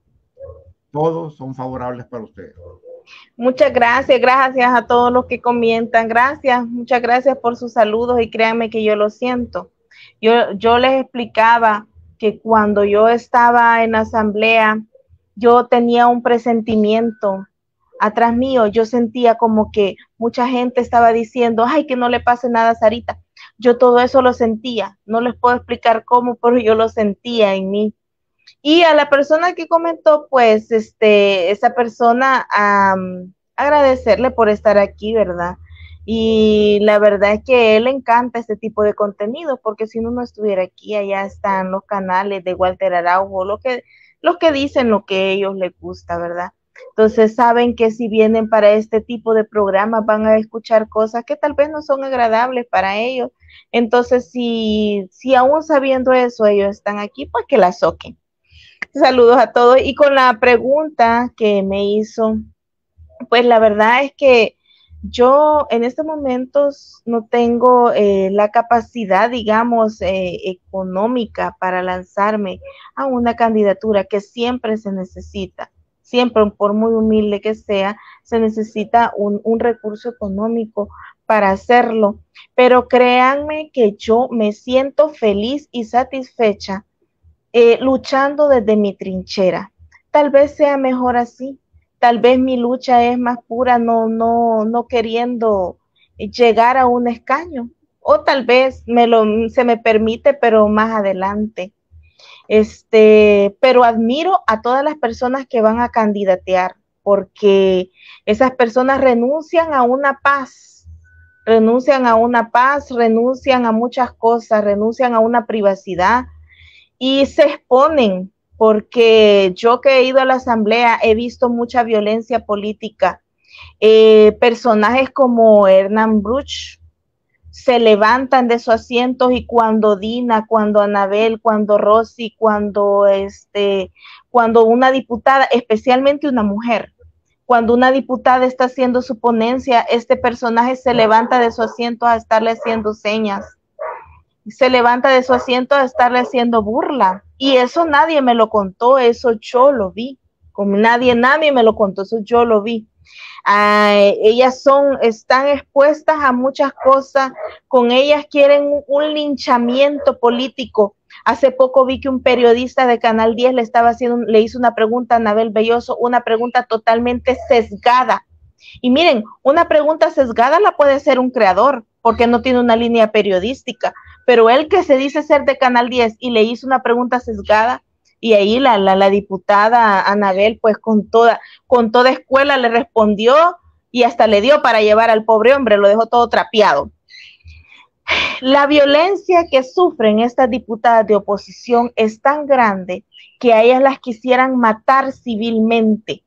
todos son favorables para usted. Muchas gracias, gracias a todos los que comentan, gracias, muchas gracias por sus saludos, y créanme que yo lo siento. Yo les explicaba que cuando yo estaba en la asamblea, yo tenía un presentimiento atrás mío, yo sentía como que mucha gente estaba diciendo: ay, que no le pase nada a Sarita. Yo todo eso lo sentía, no les puedo explicar cómo, pero yo lo sentía en mí. Y a la persona que comentó, pues, esa persona, agradecerle por estar aquí, ¿verdad? Y la verdad es que a él le encanta este tipo de contenido, porque si uno no estuviera aquí, allá están los canales de Walter Araujo, los que dicen lo que a ellos les gusta, ¿verdad? Entonces saben que si vienen para este tipo de programas van a escuchar cosas que tal vez no son agradables para ellos. Entonces, si aún sabiendo eso ellos están aquí, pues que la soquen. Saludos a todos. Y con la pregunta que me hizo, pues la verdad es que yo en estos momentos no tengo la capacidad, digamos, económica para lanzarme a una candidatura que siempre se necesita. Siempre, por muy humilde que sea, se necesita un recurso económico para hacerlo. Pero créanme que yo me siento feliz y satisfecha luchando desde mi trinchera. Tal vez sea mejor así, tal vez mi lucha es más pura, no queriendo llegar a un escaño, o tal vez se me permite, pero más adelante. Pero admiro a todas las personas que van a candidatear, porque esas personas renuncian a muchas cosas, renuncian a una privacidad, y se exponen, porque yo que he ido a la asamblea he visto mucha violencia política. Personajes como Hernán Bruch se levantan de sus asientos y cuando Dina, cuando Anabel, cuando Rosy, cuando una diputada, especialmente una mujer, cuando una diputada está haciendo su ponencia, este personaje se levanta de su asiento a estarle haciendo señas, se levanta de su asiento a estarle haciendo burla. Y eso nadie me lo contó, eso yo lo vi. Como nadie me lo contó, eso yo lo vi. Ellas están expuestas a muchas cosas, con ellas quieren un linchamiento político. Hace poco vi que un periodista de Canal 10 le hizo una pregunta a Anabel Belloso, una pregunta totalmente sesgada. Y miren, una pregunta sesgada la puede hacer un creador, porque no tiene una línea periodística, pero él que se dice ser de Canal 10 y le hizo una pregunta sesgada, y ahí la diputada Anabel, pues con toda escuela le respondió y hasta le dio para llevar al pobre hombre, lo dejó todo trapeado. La violencia que sufren estas diputadas de oposición es tan grande que a ellas las quisieran matar civilmente.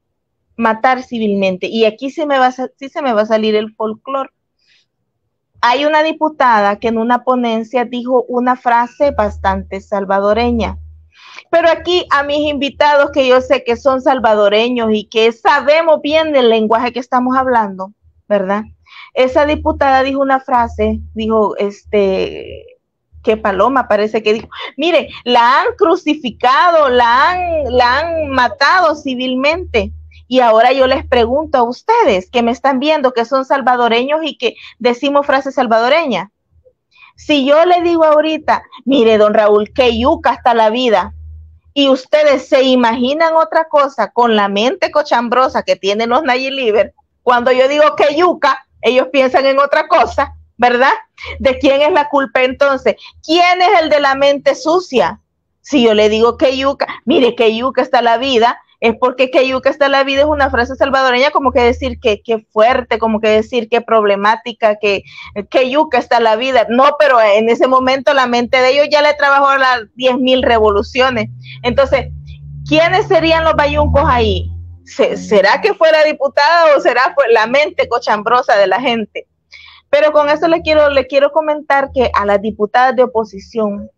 Y aquí sí se me va a salir el folclore. Hay una diputada que en una ponencia dijo una frase bastante salvadoreña. Pero aquí a mis invitados, que yo sé que son salvadoreños y que sabemos bien del lenguaje que estamos hablando, ¿verdad? Esa diputada dijo una frase, dijo, que Paloma parece que dijo, mire, la han crucificado, la han matado civilmente. Y ahora yo les pregunto a ustedes que me están viendo, que son salvadoreños y que decimos frases salvadoreñas. Si yo le digo ahorita, mire, don Raúl, que yuca hasta la vida, y ustedes se imaginan otra cosa con la mente cochambrosa que tienen los Nayiliver, cuando yo digo que yuca, ellos piensan en otra cosa, ¿verdad? ¿De quién es la culpa entonces? ¿Quién es el de la mente sucia? Si yo le digo que yuca, mire, que yuca está la vida, es porque que yuca está la vida es una frase salvadoreña, como que decir que fuerte, como que decir que problemática, que yuca está la vida. No, pero en ese momento la mente de ellos ya le trabajó las 10,000 revoluciones. Entonces, ¿quiénes serían los bayuncos ahí? ¿Será que fue la diputada o será la mente cochambrosa de la gente? Pero con eso le quiero comentar que a las diputadas de oposición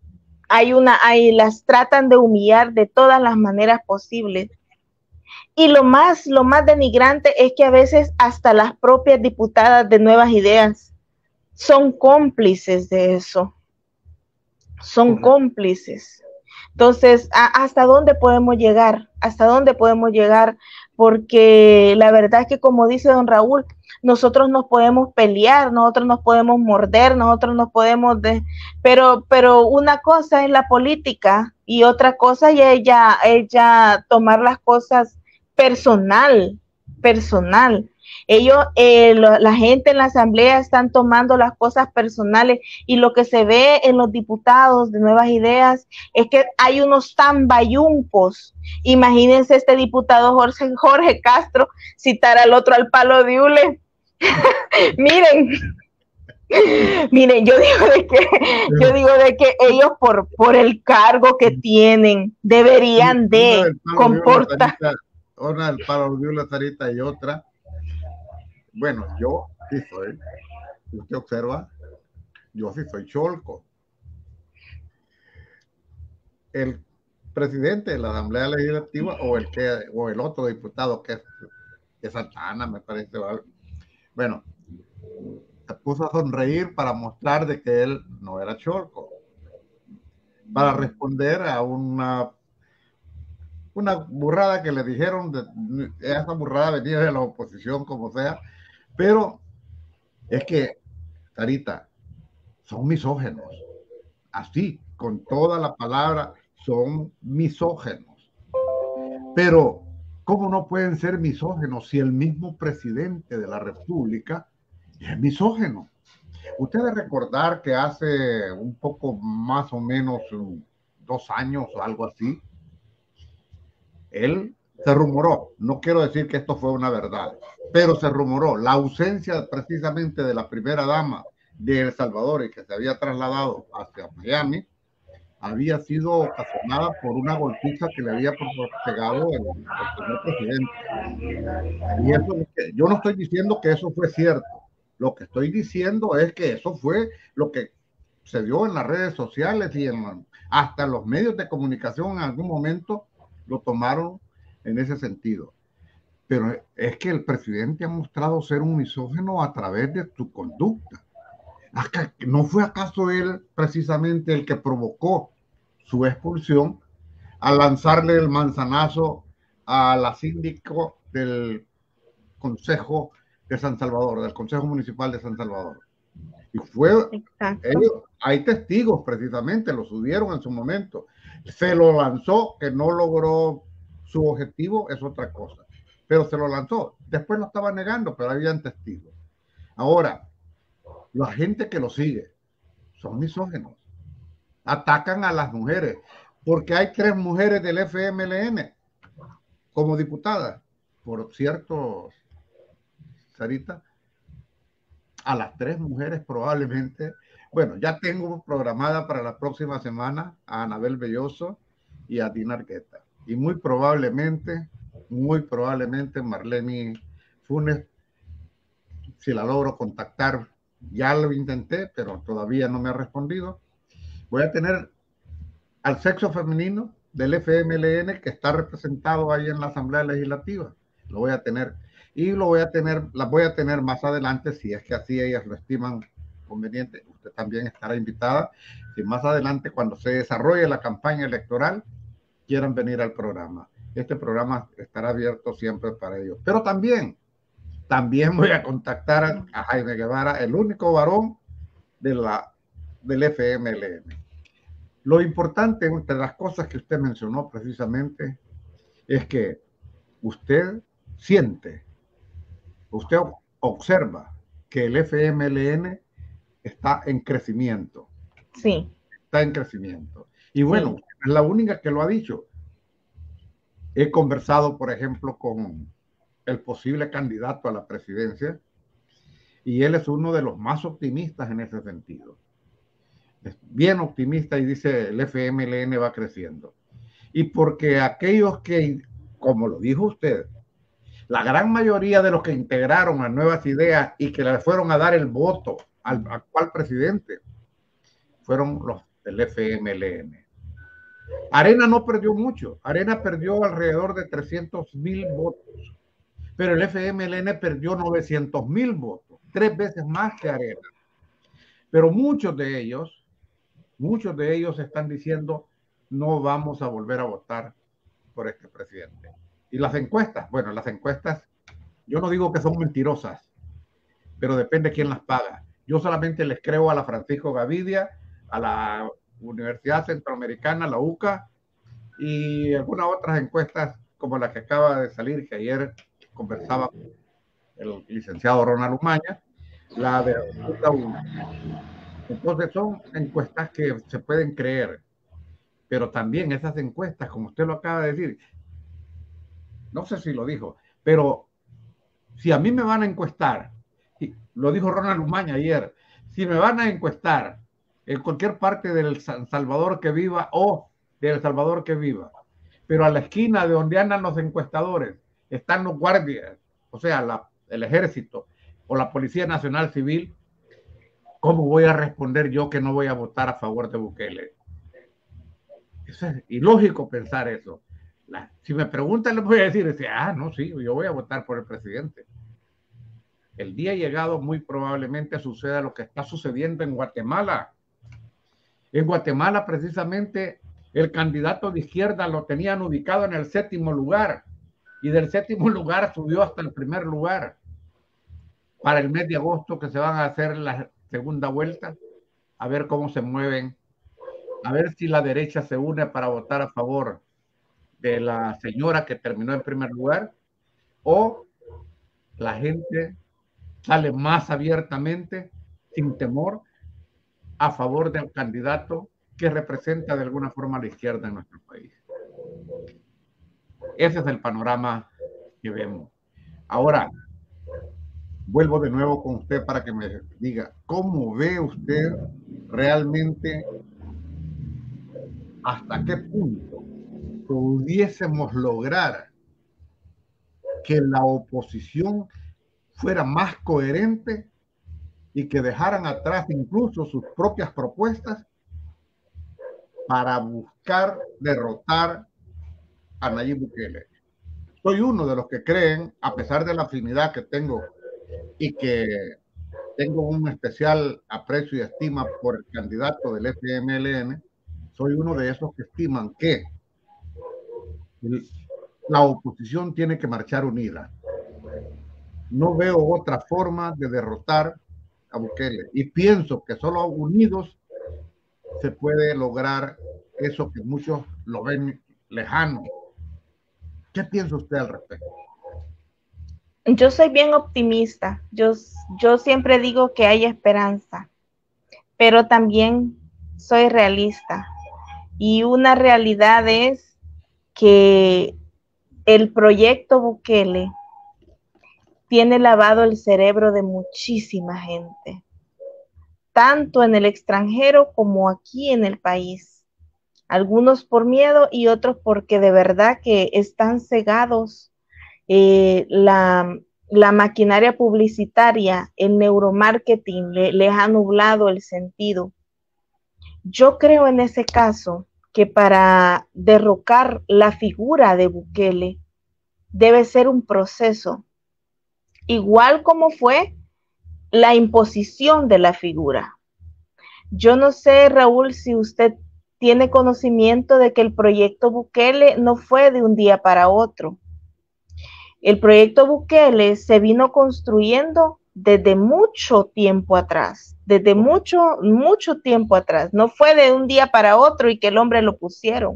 las tratan de humillar de todas las maneras posibles. Y lo más denigrante es que a veces hasta las propias diputadas de Nuevas Ideas son cómplices de eso. Son cómplices. Entonces, ¿hasta dónde podemos llegar? ¿Hasta dónde podemos llegar? Porque la verdad es que, como dice don Raúl, nosotros nos podemos pelear, nosotros nos podemos morder, nosotros nos podemos... pero una cosa es la política y otra cosa es ella tomar las cosas personal. La gente en la asamblea están tomando las cosas personales y lo que se ve en los diputados de Nuevas Ideas es que hay unos tan bayuncos. Imagínense este diputado Jorge Castro citar al otro al palo de hule. Miren, yo digo de que ellos por el cargo que tienen deberían de comportar. Una del palo de hule, Sarita, y otra. Bueno, yo sí soy, si usted observa, yo sí soy cholco. El presidente de la Asamblea Legislativa o el otro diputado que es Santana, me parece, Bueno, se puso a sonreír para mostrar de que él no era Cholco, para responder a una burrada que le dijeron, esa burrada venía de la oposición, como sea, pero es que, Sarita, son misógenos, así, con toda la palabra, son misógenos. Pero, ¿cómo no pueden ser misógenos si el mismo presidente de la República es misógeno? Ustedes recordar que hace un poco más o menos 2 años o algo así, él se rumoró, no quiero decir que esto fue una verdad, pero se rumoró la ausencia precisamente de la primera dama de El Salvador y que se había trasladado hacia Miami, había sido ocasionada por una golpiza que le había pegado el señor presidente. Y eso, yo no estoy diciendo que eso fue cierto, lo que estoy diciendo es que eso fue lo que se dio en las redes sociales y hasta los medios de comunicación en algún momento lo tomaron en ese sentido. Pero es que el presidente ha mostrado ser un misógino a través de su conducta. ¿No fue acaso él precisamente el que provocó su expulsión al lanzarle el manzanazo a la síndico del Consejo de San Salvador, del Consejo Municipal de San Salvador? Y hay testigos precisamente, lo subieron en su momento. Se lo lanzó, que no logró su objetivo, es otra cosa. Pero se lo lanzó. Después lo estaba negando, pero habían testigos. Ahora, la gente que lo sigue son misógenos. Atacan a las mujeres, porque hay 3 mujeres del FMLN como diputadas. Por cierto, Sarita, a las 3 mujeres probablemente, bueno, ya tengo programada para la próxima semana a Anabel Belloso y a Dina Argueta. Y muy probablemente Marlene Funes, si la logro contactar, ya lo intenté, pero todavía no me ha respondido. Voy a tener al sexo femenino del FMLN que está representado ahí en la Asamblea Legislativa. Lo voy a tener. Y las voy a tener más adelante, si es que así ellas lo estiman conveniente. Usted también estará invitada. Si más adelante, cuando se desarrolle la campaña electoral, quieran venir al programa. Este programa estará abierto siempre para ellos. Pero también voy a contactar a Jaime Guevara, el único varón del FMLN. Lo importante, entre las cosas que usted mencionó precisamente, es que usted siente, usted observa que el FMLN está en crecimiento. Sí. Está en crecimiento. Y bueno, sí, es la única que lo ha dicho. He conversado, por ejemplo, con el posible candidato a la presidencia y él es uno de los más optimistas en ese sentido. Es bien optimista y dice el FMLN va creciendo. Y porque aquellos que, como lo dijo usted, la gran mayoría de los que integraron a Nuevas Ideas y que le fueron a dar el voto al actual presidente fueron los del FMLN. Arena no perdió mucho, Arena perdió alrededor de 300,000 votos, pero el FMLN perdió 900,000 votos, 3 veces más que Arena. Pero muchos de ellos están diciendo no vamos a volver a votar por este presidente. Y las encuestas, bueno, las encuestas, yo no digo que son mentirosas, pero depende de quién las paga. Yo solamente les creo a la Francisco Gavidia, a la Universidad Centroamericana, la UCA, y algunas otras encuestas como la que acaba de salir, que ayer conversaba con el licenciado Ronald Umaña, la de Ruta 1. Entonces son encuestas que se pueden creer, pero también esas encuestas, como usted lo acaba de decir, no sé si lo dijo, pero si a mí me van a encuestar, lo dijo Ronald Umaña ayer, si me van a encuestar en cualquier parte del San Salvador que viva o del Salvador que viva, pero a la esquina de donde andan los encuestadores están los guardias, o sea, el ejército o la Policía Nacional Civil, ¿cómo voy a responder yo que no voy a votar a favor de Bukele? Eso es ilógico pensar eso. Si me preguntan, les voy a decir, no, sí, yo voy a votar por el presidente. el día llegado muy probablemente suceda lo que está sucediendo en Guatemala. En Guatemala, precisamente, el candidato de izquierda lo tenían ubicado en el 7º lugar y del 7º lugar subió hasta el 1er lugar. Para el mes de agosto, que se van a hacer la segunda vuelta, a ver cómo se mueven, a ver si la derecha se une para votar a favor de la señora que terminó en 1er lugar, o la gente sale más abiertamente, sin temor, a favor del candidato que representa de alguna forma a la izquierda en nuestro país. Ese es el panorama que vemos. Ahora, vuelvo de nuevo con usted para que me diga, ¿cómo ve usted realmente hasta qué punto pudiésemos lograr que la oposición fuera más coherente y que dejaran atrás incluso sus propias propuestas para buscar derrotar a Nayib Bukele? Soy uno de los que creen, a pesar de la afinidad que tengo y que tengo un especial aprecio y estima por el candidato del FMLN, soy uno de esos que estiman que la oposición tiene que marchar unida. No veo otra forma de derrotar a Bukele y pienso que solo unidos se puede lograr eso que muchos lo ven lejano. ¿Qué piensa usted al respecto? Yo soy bien optimista. Yo siempre digo que hay esperanza, pero también soy realista. Y una realidad es que el proyecto Bukele tiene lavado el cerebro de muchísima gente, tanto en el extranjero como aquí en el país. Algunos por miedo y otros porque de verdad que están cegados. La maquinaria publicitaria, el neuromarketing les ha nublado el sentido. Yo creo en ese caso que para derrocar la figura de Bukele debe ser un proceso, igual como fue la imposición de la figura. Yo no sé, Raúl, si usted tiene conocimiento de que el proyecto Bukele no fue de un día para otro. El proyecto Bukele se vino construyendo desde mucho tiempo atrás, desde mucho tiempo atrás. No fue de un día para otro y que el hombre lo pusieron.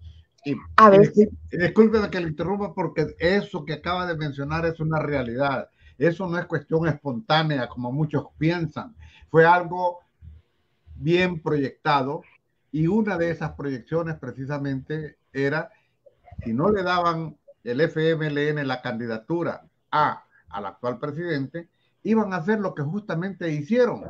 A veces... Disculpe que le interrumpa porque eso que acaba de mencionar es una realidad. Eso no es cuestión espontánea como muchos piensan. Fue algo bien proyectado y una de esas proyecciones precisamente era, si no le daban el FMLN la candidatura al actual presidente, iban a hacer lo que justamente hicieron.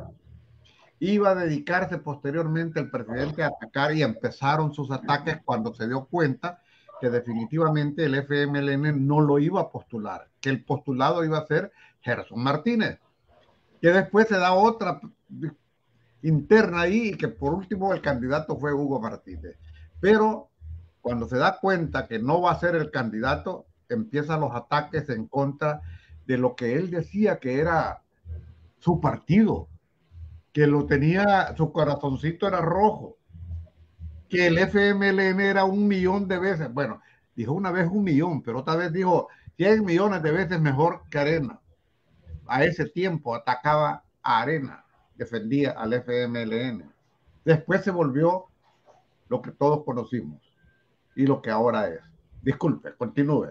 Iba a dedicarse posteriormente el presidente a atacar y empezaron sus ataques cuando se dio cuenta que definitivamente el FMLN no lo iba a postular, que el postulado iba a ser Gerson Martínez, que después se da otra interna ahí y que por último el candidato fue Hugo Martínez. Pero cuando se da cuenta que no va a ser el candidato, empiezan los ataques en contra de lo que él decía que era su partido, que lo tenía, su corazoncito era rojo, que el FMLN era 1 millón de veces, bueno, dijo una vez 1 millón, pero otra vez dijo 100 millones de veces mejor que Arena. A ese tiempo atacaba a Arena, defendía al FMLN. Después se volvió lo que todos conocimos y lo que ahora es. Disculpe, continúe.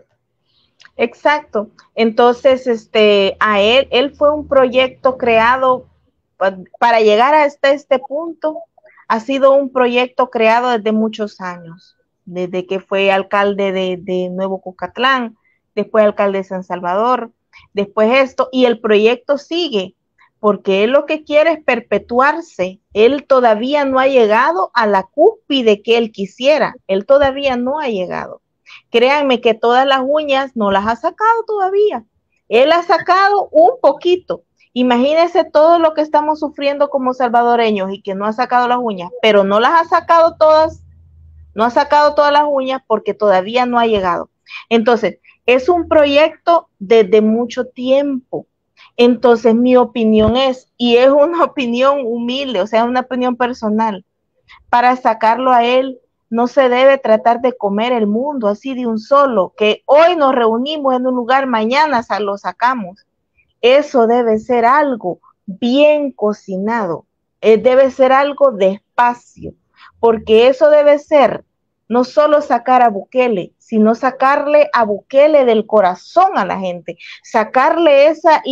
Exacto. Entonces, a él fue un proyecto creado para llegar hasta este punto. Ha sido un proyecto creado desde muchos años, desde que fue alcalde de Nuevo Cucatlán, después alcalde de San Salvador, después esto, y el proyecto sigue, porque él lo que quiere es perpetuarse. Él todavía no ha llegado a la cúspide que él quisiera, él todavía no ha llegado. Créanme que todas las uñas no las ha sacado todavía, él ha sacado un poquito. Imagínense todo lo que estamos sufriendo como salvadoreños y que no ha sacado las uñas, pero no las ha sacado todas, no ha sacado todas las uñas porque todavía no ha llegado. Entonces, es un proyecto desde mucho tiempo Entonces mi opinión es, y es una opinión humilde, o sea, una opinión personal, para sacarlo a él no se debe tratar de comer el mundo así de un solo, que hoy nos reunimos en un lugar, mañana lo sacamos. Eso debe ser algo bien cocinado, debe ser algo despacio, porque eso debe ser no solo sacar a Bukele, sino sacarle a Bukele del corazón a la gente, sacarle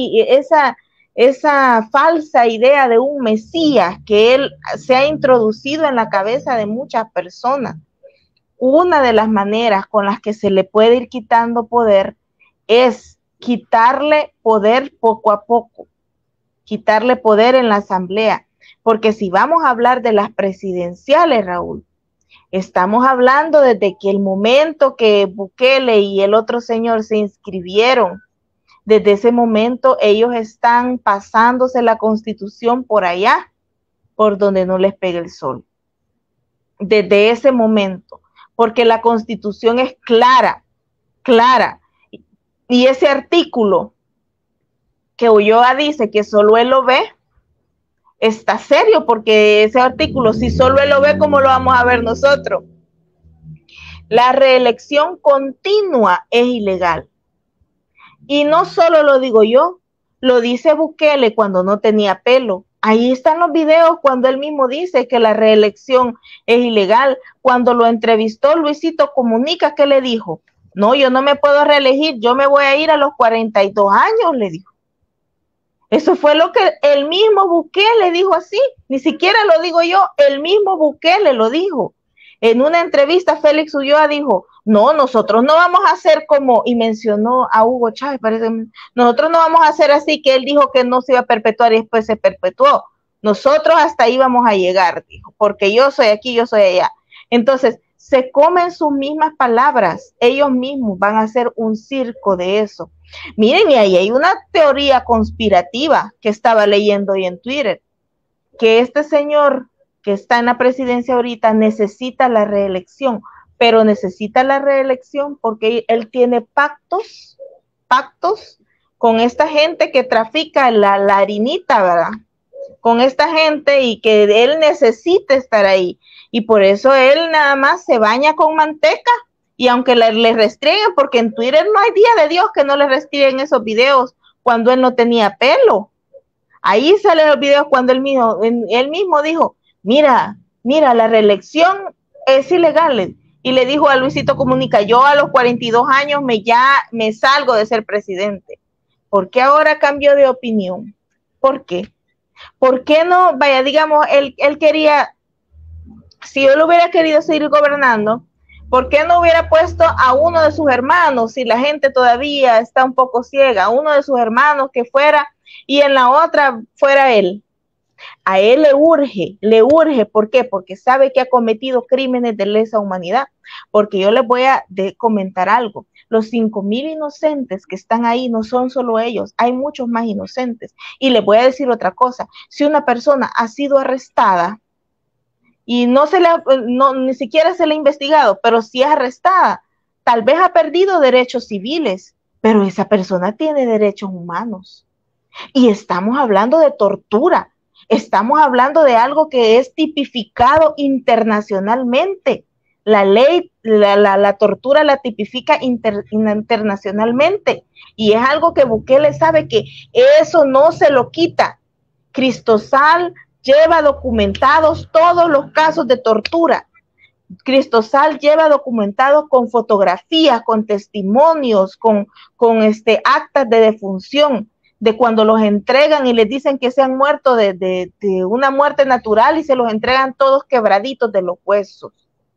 esa falsa idea de un Mesías que él se ha introducido en la cabeza de muchas personas. Una de las maneras con las que se le puede ir quitando poder es quitarle poder poco a poco, quitarle poder en la asamblea, porque si vamos a hablar de las presidenciales, Raúl, estamos hablando desde que el momento que Bukele y el otro señor se inscribieron, desde ese momento ellos están pasándose la Constitución por allá, por donde no les pegue el sol. Desde ese momento, porque la Constitución es clara, clara. Y ese artículo que Ulloa dice que solo él lo ve, está serio, porque ese artículo, si solo él lo ve, ¿cómo lo vamos a ver nosotros? La reelección continua es ilegal. Y no solo lo digo yo, lo dice Bukele cuando no tenía pelo. Ahí están los videos cuando él mismo dice que la reelección es ilegal. Cuando lo entrevistó Luisito Comunica, ¿qué le dijo? No, yo no me puedo reelegir, yo me voy a ir a los 42 años, le dijo. Eso fue lo que el mismo Bukele dijo así, ni siquiera lo digo yo, el mismo Bukele lo dijo. En una entrevista Félix Ulloa dijo, no, nosotros no vamos a hacer como, y mencionó a Hugo Chávez, parece, nosotros no vamos a hacer así, que él dijo que no se iba a perpetuar y después se perpetuó. Nosotros hasta ahí vamos a llegar, dijo, porque yo soy aquí, yo soy allá. Entonces, se comen sus mismas palabras, ellos mismos van a hacer un circo de eso. Miren, y ahí hay una teoría conspirativa que estaba leyendo hoy en Twitter, que este señor que está en la presidencia ahorita necesita la reelección, pero necesita la reelección porque él tiene pactos con esta gente que trafica la harinita, ¿verdad? Con esta gente, y que él necesita estar ahí. Y por eso él nada más se baña con manteca, y aunque le restringen, porque en Twitter no hay día de Dios que no le restringen esos videos cuando él no tenía pelo. Ahí salen los videos cuando él mismo dijo, mira, la reelección es ilegal. Y le dijo a Luisito Comunica, yo a los 42 años me salgo de ser presidente. ¿Por qué ahora cambió de opinión? ¿Por qué? ¿Por qué no? Vaya, digamos, él quería, si él hubiera querido seguir gobernando, ¿por qué no hubiera puesto a uno de sus hermanos, si la gente todavía está un poco ciega, a uno de sus hermanos que fuera, y en la otra fuera él? A él le urge, ¿por qué? Porque sabe que ha cometido crímenes de lesa humanidad. Porque yo les voy a comentar algo, los 5,000 inocentes que están ahí no son solo ellos, hay muchos más inocentes. Y les voy a decir otra cosa, si una persona ha sido arrestada y ni siquiera se le ha investigado, pero si es arrestada, tal vez ha perdido derechos civiles, pero esa persona tiene derechos humanos. Y estamos hablando de tortura. Estamos hablando de algo que es tipificado internacionalmente. La ley, la tortura la tipifica internacionalmente. Y es algo que Bukele sabe que eso no se lo quita. Cristosal lleva documentados todos los casos de tortura. Cristosal lleva documentados con fotografías, con testimonios, con actas de defunción, de cuando los entregan y les dicen que se han muerto de una muerte natural, y se los entregan todos quebraditos de los huesos.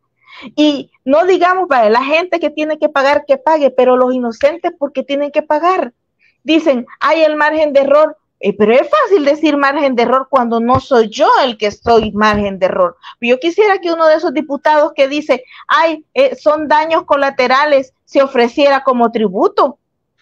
Y no digamos para la gente que tiene que pagar, que pague, pero los inocentes, ¿por qué tienen que pagar? Dicen, hay el margen de error, pero es fácil decir margen de error cuando no soy yo el que estoy margen de error. Yo quisiera que uno de esos diputados que dice, son daños colaterales, se ofreciera como tributo.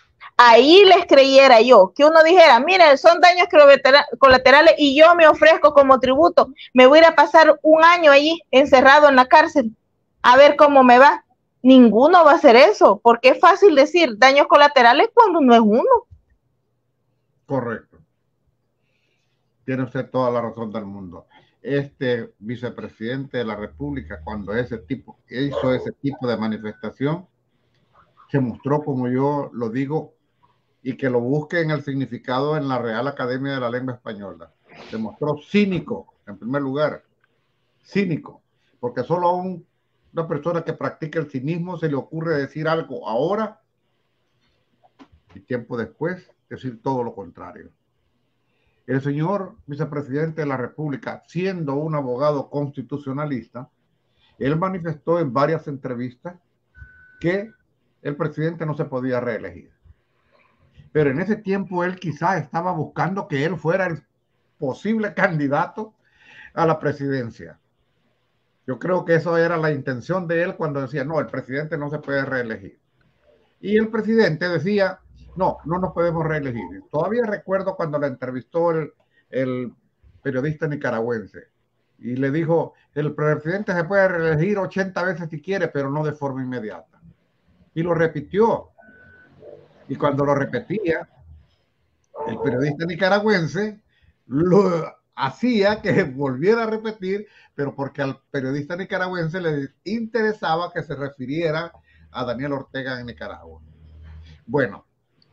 Ahí les creyera yo, que uno dijera, miren, son daños colaterales y yo me ofrezco como tributo, me voy a ir a pasar un año allí encerrado en la cárcel, a ver cómo me va. Ninguno va a hacer eso, porque es fácil decir daños colaterales cuando no es uno. Correcto. Tiene usted toda la razón del mundo. Este vicepresidente de la República, cuando hizo ese tipo de manifestación, se mostró, como yo lo digo, y que lo busque en el significado en la Real Academia de la Lengua Española. Se mostró cínico, en primer lugar, cínico, porque solo a una persona que practica el cinismo se le ocurre decir algo ahora y tiempo después decir todo lo contrario. El señor vicepresidente de la República, siendo un abogado constitucionalista, él manifestó en varias entrevistas que el presidente no se podía reelegir. Pero en ese tiempo él quizá estaba buscando que él fuera el posible candidato a la presidencia. Yo creo que eso era la intención de él cuando decía, no, el presidente no se puede reelegir. Y el presidente decía, no, no nos podemos reelegir. Todavía recuerdo cuando le entrevistó el periodista nicaragüense y le dijo, el presidente se puede reelegir 80 veces si quiere, pero no de forma inmediata. Y lo repitió. Y cuando lo repetía, el periodista nicaragüense lo hacía que volviera a repetir, pero porque al periodista nicaragüense le interesaba que se refiriera a Daniel Ortega en Nicaragua. Bueno,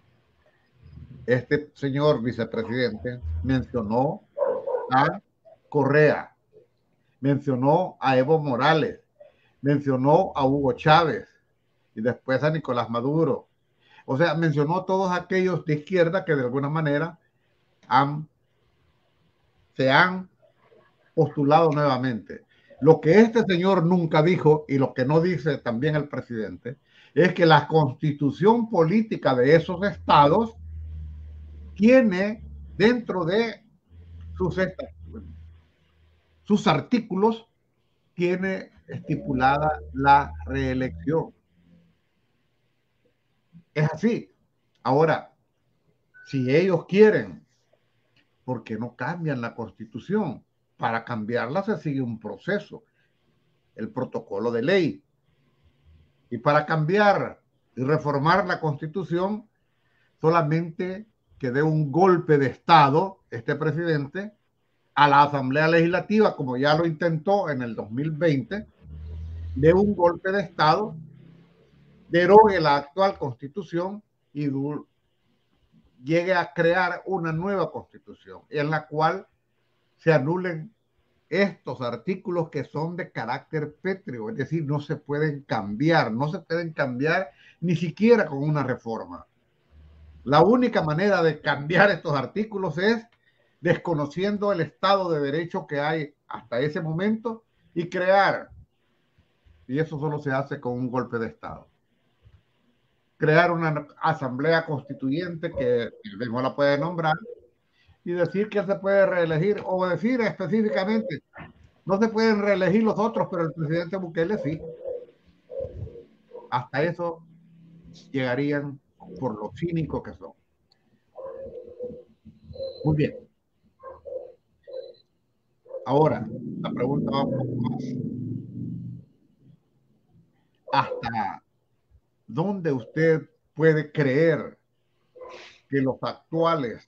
este señor vicepresidente mencionó a Correa, mencionó a Evo Morales, mencionó a Hugo Chávez y después a Nicolás Maduro. O sea, mencionó todos aquellos de izquierda que de alguna manera se han postulado nuevamente. Lo que este señor nunca dijo y lo que no dice también el presidente es que la constitución política de esos estados tiene dentro de sus artículos, tiene estipulada la reelección. Es así. Ahora, si ellos quieren, ¿por qué no cambian la constitución? Para cambiarla se sigue un proceso, el protocolo de ley. Y para cambiar y reformar la constitución, solamente que dé un golpe de Estado, este presidente, a la Asamblea Legislativa, como ya lo intentó en el 2020, dé un golpe de Estado, derogue la actual constitución y llegue a crear una nueva constitución en la cual se anulen estos artículos que son de carácter pétreo, es decir, no se pueden cambiar ni siquiera con una reforma. La única manera de cambiar estos artículos es desconociendo el Estado de Derecho que hay hasta ese momento y crear, y eso solo se hace con un golpe de Estado, crear una asamblea constituyente que el mismo la puede nombrar y decir que se puede reelegir o decir específicamente no se pueden reelegir los otros, pero el presidente Bukele sí. Hasta eso llegarían por lo cínicos que son. Muy bien. Ahora, la pregunta va un poco más. ¿Hasta dónde usted puede creer que los actuales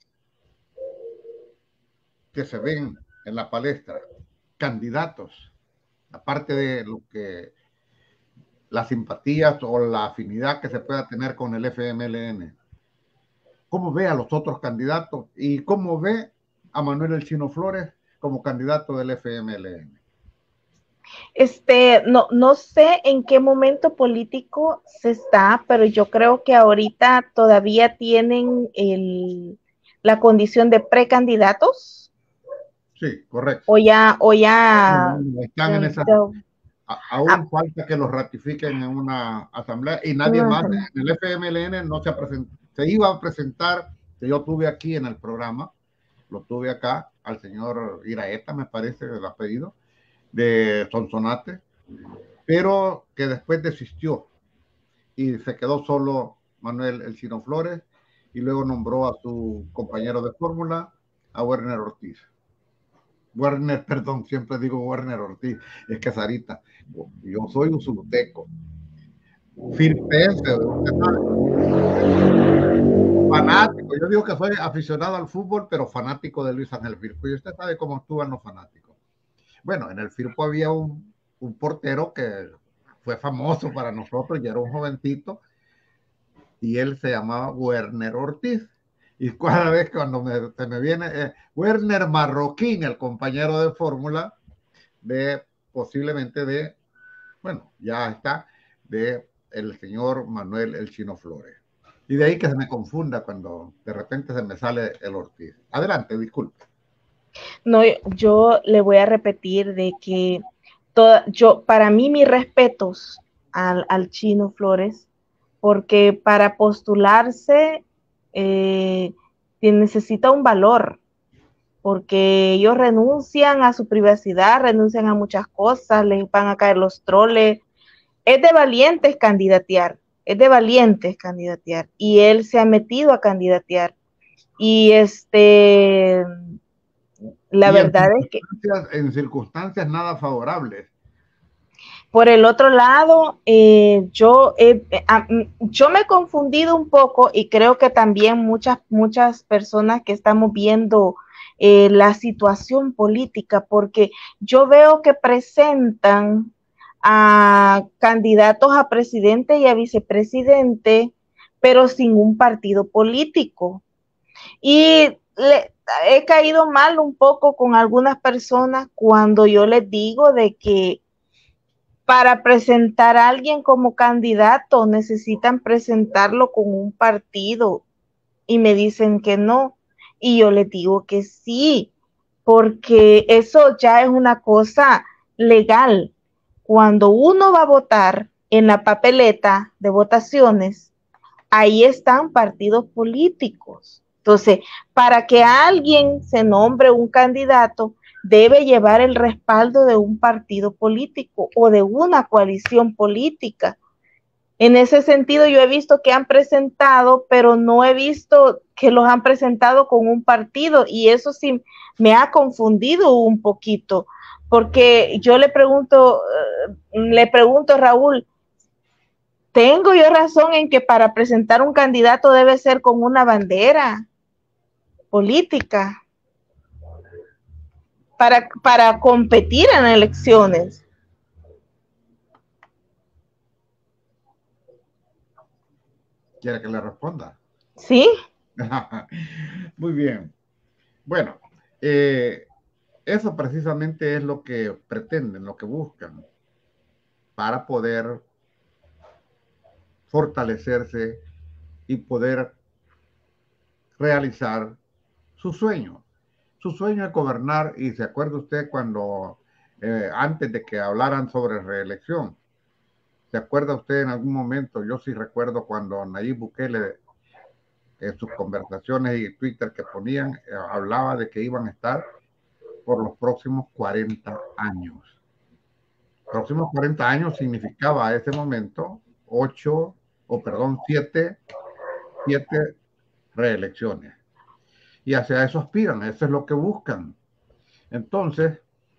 que se ven en la palestra, candidatos, aparte de lo que las simpatías o la afinidad que se pueda tener con el FMLN, cómo ve a los otros candidatos y cómo ve a Manuel El Chino Flores como candidato del FMLN? No sé en qué momento político se está, pero yo creo que ahorita todavía tienen la condición de precandidatos. Sí, correcto. O ya están en esa. Aún falta que los ratifiquen en una asamblea y nadie más en el FMLN no se ha presentado. Se iba a presentar, que yo tuve aquí en el programa, lo tuve acá, al señor Iraeta, me parece el apellido, de Sonsonate, pero que después desistió y se quedó solo Manuel El Chino Flores y luego nombró a su compañero de fórmula, a Werner Ortiz. Perdón, siempre digo Werner Ortiz, es que Sarita, yo soy un zuluteco, firpense, fanático Yo digo que soy aficionado al fútbol, pero fanático de Luis Ángel Firpo. Y usted sabe cómo actúan los fanáticos. Bueno, en el Firpo había un portero que fue famoso para nosotros y era un jovencito, y él se llamaba Werner Ortiz. Y cada vez cuando se me viene Werner Marroquín, el compañero de fórmula posiblemente bueno, ya está, de el señor Manuel El Chino Flores. Y de ahí que se me confunda cuando de repente se me sale el Ortiz. Adelante, disculpe. No, yo le voy a repetir de que para mí mis respetos al Chino Flores, porque para postularse necesita un valor, porque ellos renuncian a su privacidad, renuncian a muchas cosas, les van a caer los troles. Es de valientes candidatear, y él se ha metido a candidatear. Y la verdad es que en circunstancias nada favorables. Por el otro lado, yo me he confundido un poco, y creo que también muchas personas que estamos viendo la situación política, porque yo veo que presentan a candidatos a presidente y a vicepresidente, pero sin un partido político. Y he caído mal un poco con algunas personas cuando yo les digo de que para presentar a alguien como candidato necesitan presentarlo con un partido, y me dicen que no, y yo les digo que sí, porque eso ya es una cosa legal. Cuando uno va a votar en la papeleta de votaciones, ahí están partidos políticos. Entonces, para que alguien se nombre un candidato, debe llevar el respaldo de un partido político o de una coalición política. En ese sentido, yo he visto que han presentado, pero no he visto que los han presentado con un partido, y eso sí me ha confundido un poquito, porque yo le pregunto, Raúl, ¿tengo yo razón en que para presentar un candidato debe ser con una bandera política para competir en elecciones? ¿Quiere que le responda? Sí. Muy bien. Bueno, eso precisamente es lo que pretenden, lo que buscan para poder fortalecerse y poder realizar su sueño. Su sueño es gobernar. Y se acuerda usted cuando antes de que hablaran sobre reelección, ¿se acuerda usted en algún momento? Yo sí recuerdo cuando Nayib Bukele en sus conversaciones y Twitter que ponían, hablaba de que iban a estar por los próximos 40 años. Próximos 40 años significaba a ese momento 7 reelecciones. Y hacia eso aspiran, eso es lo que buscan. Entonces,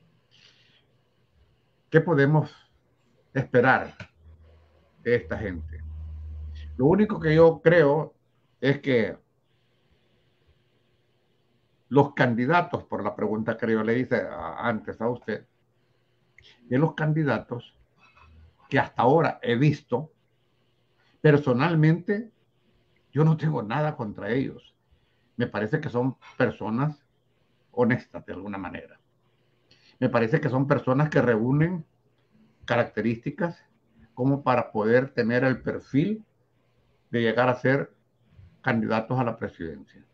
¿qué podemos esperar de esta gente? Lo único que yo creo es que los candidatos, por la pregunta que yo le hice antes a usted, de los candidatos que hasta ahora he visto, personalmente, yo no tengo nada contra ellos. Me parece que son personas honestas de alguna manera. Me parece que son personas que reúnen características como para poder tener el perfil de llegar a ser candidatos a la presidencia.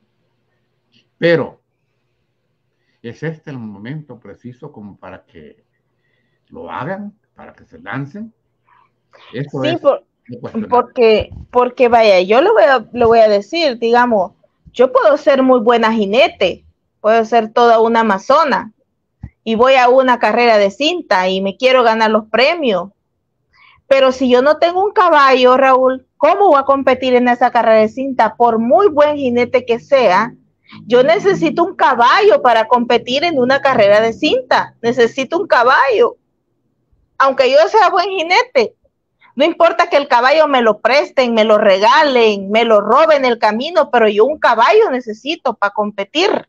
Pero ¿es este el momento preciso como para que lo hagan, para que se lancen? Eso sí, es porque vaya, yo le voy a decir, digamos, yo puedo ser muy buena jinete, puedo ser toda una amazona, y voy a una carrera de cinta y me quiero ganar los premios. Pero si yo no tengo un caballo, Raúl, ¿cómo voy a competir en esa carrera de cinta? Por muy buen jinete que sea, yo necesito un caballo para competir en una carrera de cinta. Necesito un caballo. Aunque yo sea buen jinete, No importa que el caballo me lo presten, me lo regalen, me lo roben en el camino, pero yo un caballo necesito para competir.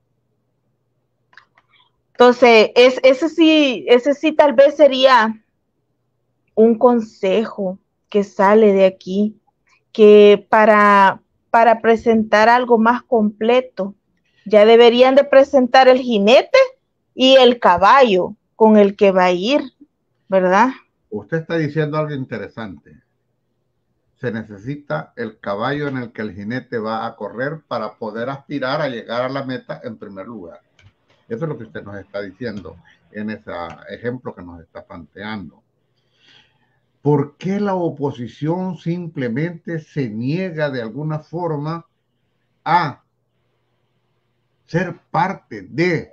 Entonces, ese sí tal vez sería un consejo que sale de aquí, que para presentar algo más completo, ya deberían de presentar el jinete y el caballo con el que va a ir, ¿verdad? Usted está diciendo algo interesante. Se necesita el caballo en el que el jinete va a correr para poder aspirar a llegar a la meta en primer lugar. Eso es lo que usted nos está diciendo en ese ejemplo que nos está planteando. ¿Por qué la oposición simplemente se niega de alguna forma a ser parte de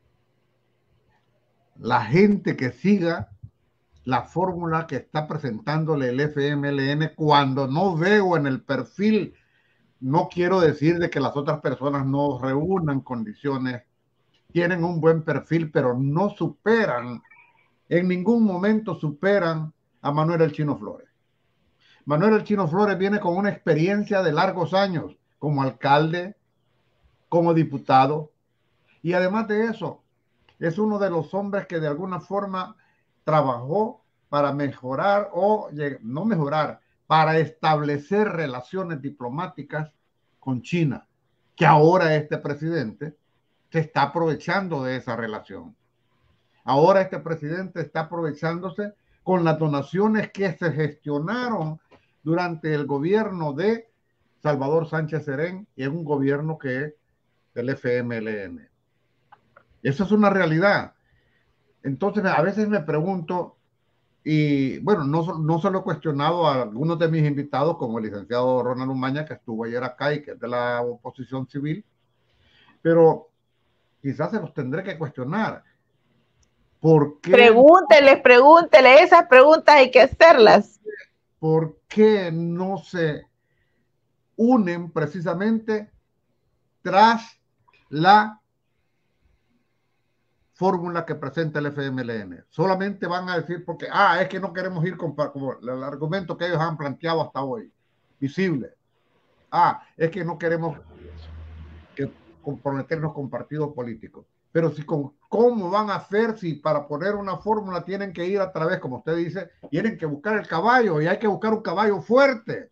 la gente que siga la fórmula que está presentándole el FMLN cuando no veo en el perfil? No quiero decir de que las otras personas no reúnan condiciones, tienen un buen perfil, pero no superan, en ningún momento superan a Manuel El Chino Flores. Manuel El Chino Flores viene con una experiencia de largos años como alcalde, como diputado, y además de eso, es uno de los hombres que de alguna forma trabajó para mejorar o no mejorar, para establecer relaciones diplomáticas con China, que ahora este presidente se está aprovechando de esa relación. Ahora este presidente está aprovechándose con las donaciones que se gestionaron durante el gobierno de Salvador Sánchez Serén y en un gobierno que es del FMLN. Eso es una realidad. Entonces, a veces me pregunto, y bueno, no se lo he cuestionado a algunos de mis invitados, como el licenciado Ronald Umaña, que estuvo ayer acá y que es de la oposición civil, pero quizás se los tendré que cuestionar. ¿Por qué, Pregúntele, esas preguntas hay que hacerlas. por qué no se unen precisamente tras la fórmula que presenta el FMLN? Solamente van a decir porque, es que no queremos ir con como el argumento que ellos han planteado hasta hoy, visible. Es que no queremos que comprometernos con partidos políticos. Pero si ¿cómo van a hacer si para poner una fórmula tienen que ir a través, como usted dice, tienen que buscar el caballo y hay que buscar un caballo fuerte?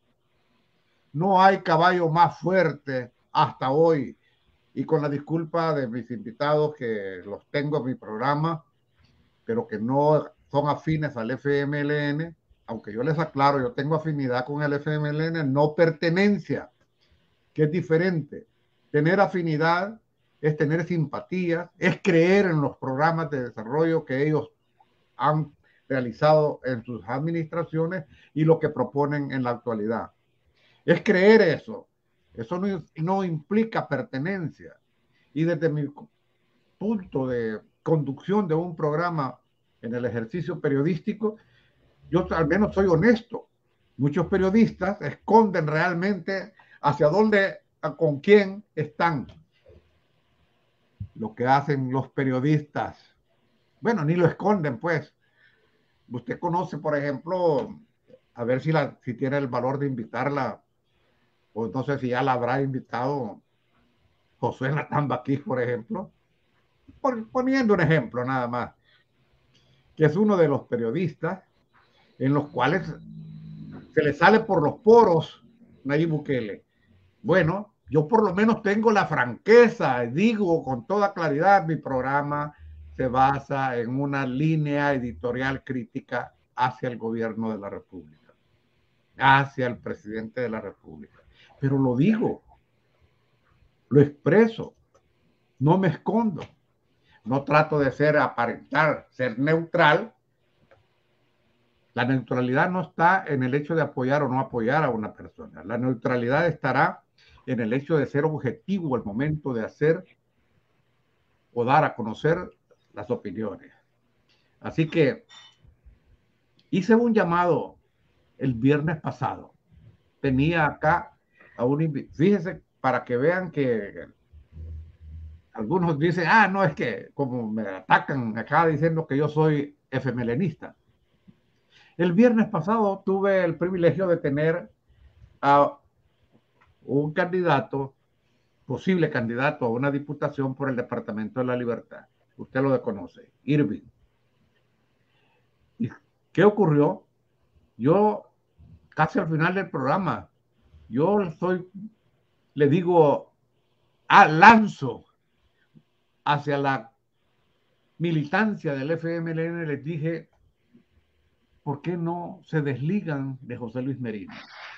No hay caballo más fuerte hasta hoy. Y con la disculpa de mis invitados que los tengo en mi programa, pero que no son afines al FMLN, aunque yo les aclaro, yo tengo afinidad con el FMLN, no pertenencia, que es diferente. Tener afinidad es tener simpatía, es creer en los programas de desarrollo que ellos han realizado en sus administraciones y lo que proponen en la actualidad. Es creer eso. Eso no implica pertenencia. Y desde mi punto de conducción de un programa en el ejercicio periodístico, yo al menos soy honesto. Muchos periodistas esconden realmente hacia dónde, con quién están. Lo que hacen los periodistas, bueno, ni lo esconden, pues. Usted conoce, por ejemplo, a ver si tiene el valor de invitarla, o no sé si ya la habrá invitado Josué Natán Baquís, por ejemplo, poniendo un ejemplo nada más, que es uno de los periodistas en los cuales se le sale por los poros Nayib Bukele. Bueno, yo por lo menos tengo la franqueza, digo con toda claridad, mi programa se basa en una línea editorial crítica hacia el gobierno de la República, hacia el presidente de la República. Pero lo digo, lo expreso, no me escondo, no trato de aparentar, ser neutral. La neutralidad no está en el hecho de apoyar o no apoyar a una persona. La neutralidad estará en el hecho de ser objetivo al momento de hacer o dar a conocer las opiniones. Así que hice un llamado el viernes pasado. Tenía acá a un fíjese para que vean que algunos dicen, no, es que como me atacan acá diciendo que yo soy FMLNista. El viernes pasado tuve el privilegio de tener a un candidato, posible candidato a una diputación por el Departamento de la Libertad. Usted lo conoce, Irving. ¿Y qué ocurrió? Yo, casi al final del programa, le digo, lanzo hacia la militancia del FMLN, les dije, ¿por qué no se desligan de José Luis Merino?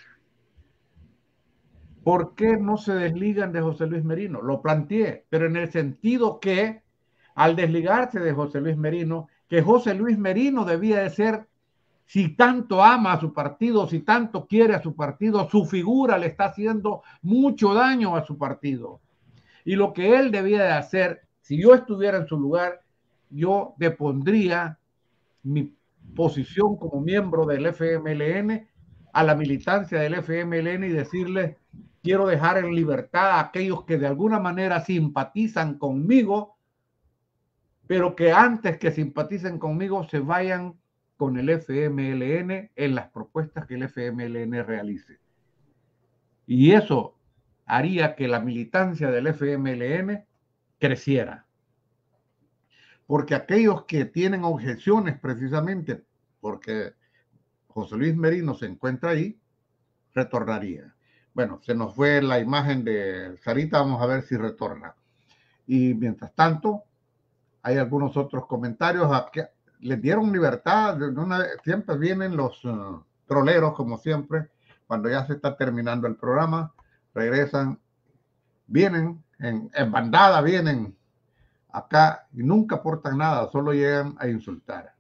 ¿Por qué no se desligan de José Luis Merino? Lo planteé, pero en el sentido que al desligarse de José Luis Merino, que José Luis Merino debía de ser, si tanto ama a su partido, si tanto quiere a su partido, su figura le está haciendo mucho daño a su partido. Y lo que él debía de hacer, si yo estuviera en su lugar, yo depondría mi posición como miembro del FMLN a la militancia del FMLN y decirles, quiero dejar en libertad a aquellos que de alguna manera simpatizan conmigo, pero que antes que simpaticen conmigo se vayan con el FMLN en las propuestas que el FMLN realice. Y eso haría que la militancia del FMLN creciera. Porque aquellos que tienen objeciones precisamente porque José Luis Merino se encuentra ahí, retornaría. Bueno, se nos fue la imagen de Sarita, vamos a ver si retorna. Y mientras tanto, hay algunos otros comentarios. Les dieron libertad, siempre vienen los troleros, como siempre, cuando ya se está terminando el programa, regresan, vienen en bandada, vienen acá y nunca aportan nada, solo llegan a insultar.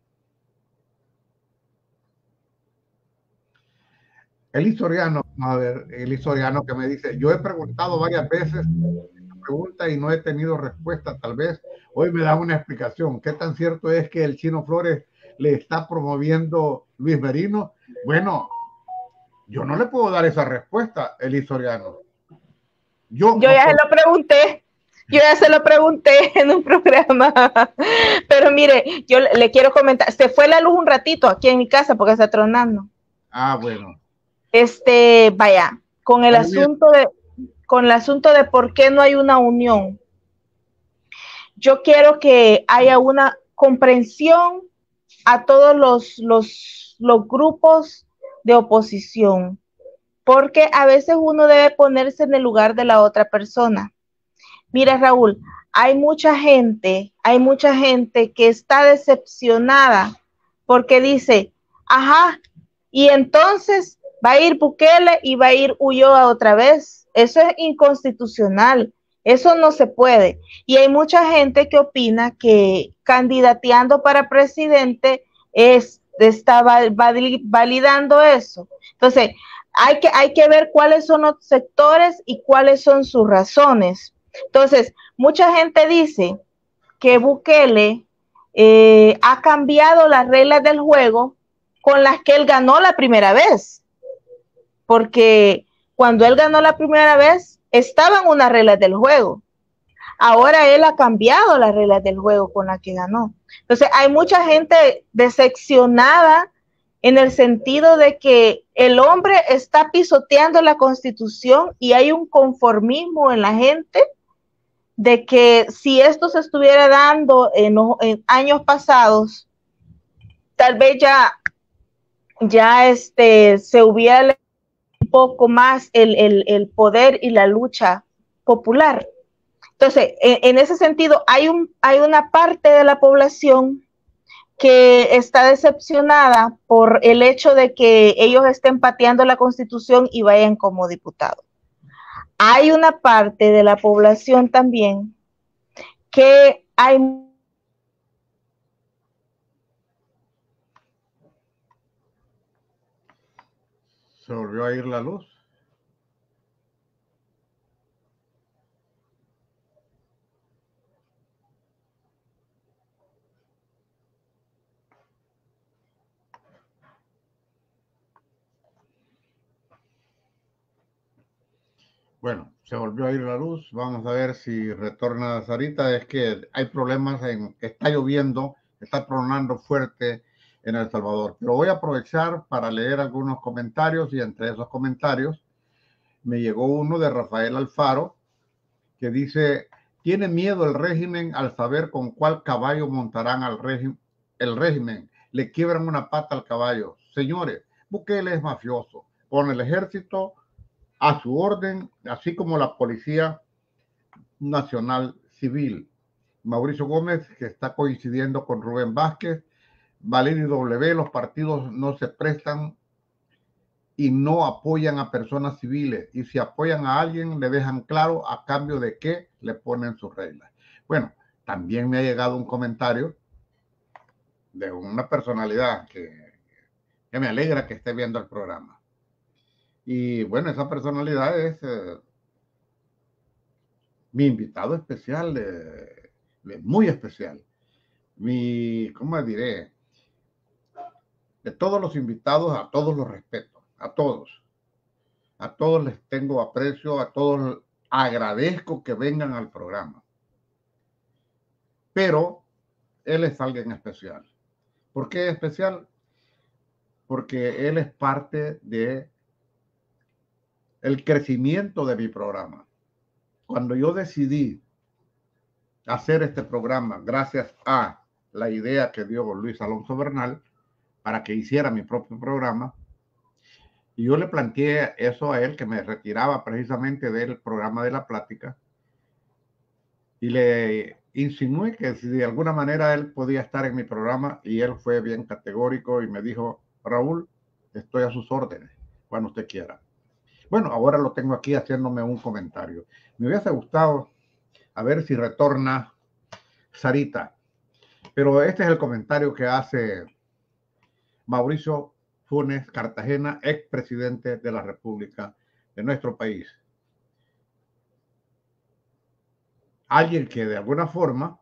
Eli Soriano, a ver, Eli Soriano que me dice, yo he preguntado varias veces esta pregunta y no he tenido respuesta, tal vez hoy me da una explicación. ¿Qué tan cierto es que el Chino Flores le está promoviendo Luis Merino? Bueno, yo no le puedo dar esa respuesta, Eli Soriano. Yo ya se lo pregunté. Yo ya se lo pregunté en un programa. Pero mire, yo le quiero comentar. Se fue la luz un ratito aquí en mi casa porque está tronando. Ah, bueno. Vaya, con el asunto de por qué no hay una unión. Yo quiero que haya una comprensión a todos los grupos de oposición, porque a veces uno debe ponerse en el lugar de la otra persona. Mira, Raúl, hay mucha gente que está decepcionada porque dice, ajá, y entonces va a ir Bukele y va a ir Ulloa otra vez. Eso es inconstitucional. Eso no se puede. Y hay mucha gente que opina que candidateando para presidente está validando eso. Entonces, hay que ver cuáles son los sectores y cuáles son sus razones. Entonces, mucha gente dice que Bukele ha cambiado las reglas del juego con las que él ganó la primera vez. Porque cuando él ganó la primera vez, estaban unas reglas del juego. Ahora él ha cambiado las reglas del juego con las que ganó. Entonces, hay mucha gente decepcionada en el sentido de que el hombre está pisoteando la Constitución y hay un conformismo en la gente de que si esto se estuviera dando en años pasados, tal vez ya se hubiera un poco más el poder y la lucha popular. Entonces, en ese sentido, hay una parte de la población que está decepcionada por el hecho de que ellos estén pateando la Constitución y vayan como diputados. Hay una parte de la población también que hay. Se volvió a ir la luz. Bueno, se volvió a ir la luz. Vamos a ver si retorna Sarita. Es que hay problemas está lloviendo, está tronando fuerte en El Salvador. Pero voy a aprovechar para leer algunos comentarios y entre esos comentarios me llegó uno de Rafael Alfaro que dice, tiene miedo el régimen al saber con cuál caballo montarán el régimen. Le quiebran una pata al caballo. Señores, Bukele es mafioso. Con el ejército a su orden, así como la Policía Nacional Civil. Mauricio Gómez, que está coincidiendo con Rubén Vázquez. Valerio W, los partidos no se prestan y no apoyan a personas civiles. Y si apoyan a alguien, le dejan claro a cambio de qué le ponen sus reglas. Bueno, también me ha llegado un comentario de una personalidad que me alegra que esté viendo el programa. Y bueno, esa personalidad es mi invitado especial, muy especial. ¿Cómo diré? De todos los invitados, a todos los respeto, a todos. A todos les tengo aprecio, a todos agradezco que vengan al programa. Pero él es alguien especial. ¿Por qué especial? Porque él es parte de el crecimiento de mi programa. Cuando yo decidí hacer este programa, gracias a la idea que dio Luis Alonso Bernal para que hiciera mi propio programa, y yo le planteé eso a él, que me retiraba precisamente del programa de La Plática, y le insinué que si de alguna manera él podía estar en mi programa, y él fue bien categórico y me dijo, Raúl, estoy a sus órdenes, cuando usted quiera. Bueno, ahora lo tengo aquí haciéndome un comentario. Me hubiese gustado a ver si retorna Sarita, pero este es el comentario que hace Mauricio Funes Cartagena, expresidente de la República de nuestro país. Alguien que de alguna forma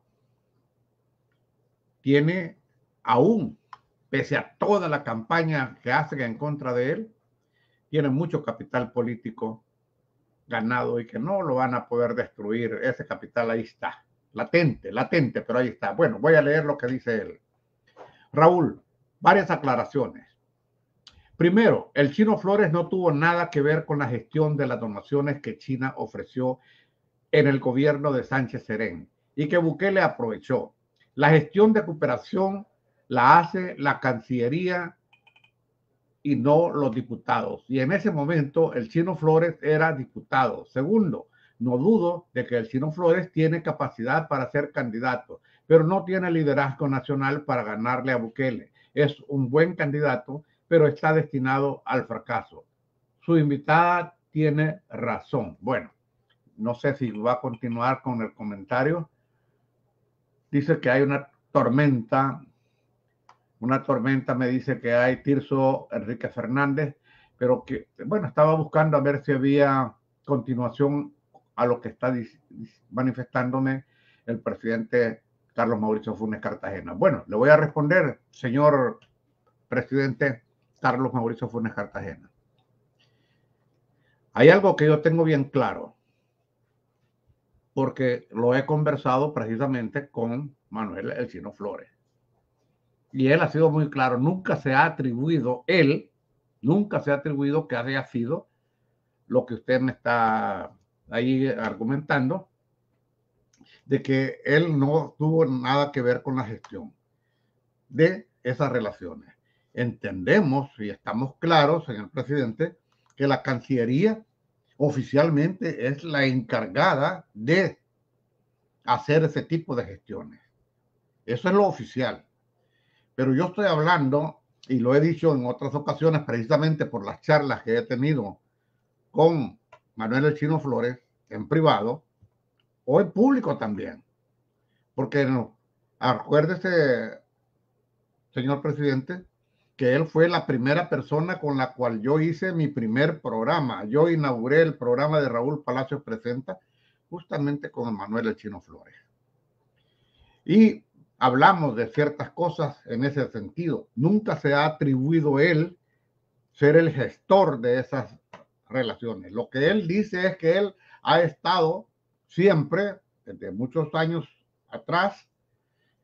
tiene aún, pese a toda la campaña que hacen en contra de él, tiene mucho capital político ganado y que no lo van a poder destruir. Ese capital ahí está, latente, pero ahí está. Bueno, voy a leer lo que dice él. Raúl, varias aclaraciones. Primero, el Chino Flores no tuvo nada que ver con la gestión de las donaciones que China ofreció en el gobierno de Sánchez Serén y que Bukele aprovechó. La gestión de cooperación la hace la Cancillería y no los diputados. Y en ese momento el Chino Flores era diputado. Segundo, no dudo de que el Chino Flores tiene capacidad para ser candidato, pero no tiene liderazgo nacional para ganarle a Bukele. Es un buen candidato, pero está destinado al fracaso. Su invitada tiene razón. Bueno, no sé si va a continuar con el comentario. Dice que hay una tormenta me dice que hay Tirso Enrique Fernández, pero que, bueno, estaba buscando a ver si había continuación a lo que está manifestándome el presidente Carlos Mauricio Funes Cartagena. Bueno, le voy a responder, señor presidente Carlos Mauricio Funes Cartagena. Hay algo que yo tengo bien claro, porque lo he conversado precisamente con Manuel El Chino Flores. Y él ha sido muy claro, nunca se ha atribuido que haya sido lo que usted me está ahí argumentando, de que él no tuvo nada que ver con la gestión de esas relaciones. Entendemos y estamos claros, señor presidente, que la Cancillería oficialmente es la encargada de hacer ese tipo de gestiones. Eso es lo oficial. Pero yo estoy hablando, y lo he dicho en otras ocasiones, precisamente por las charlas que he tenido con Manuel El Chino Flores en privado o en público también. Porque no, acuérdese, señor presidente, que él fue la primera persona con la cual yo hice mi primer programa. Yo inauguré el programa de Raúl Palacios Presenta justamente con Manuel El Chino Flores. Y hablamos de ciertas cosas en ese sentido. Nunca se ha atribuido él ser el gestor de esas relaciones. Lo que él dice es que él ha estado siempre, desde muchos años atrás,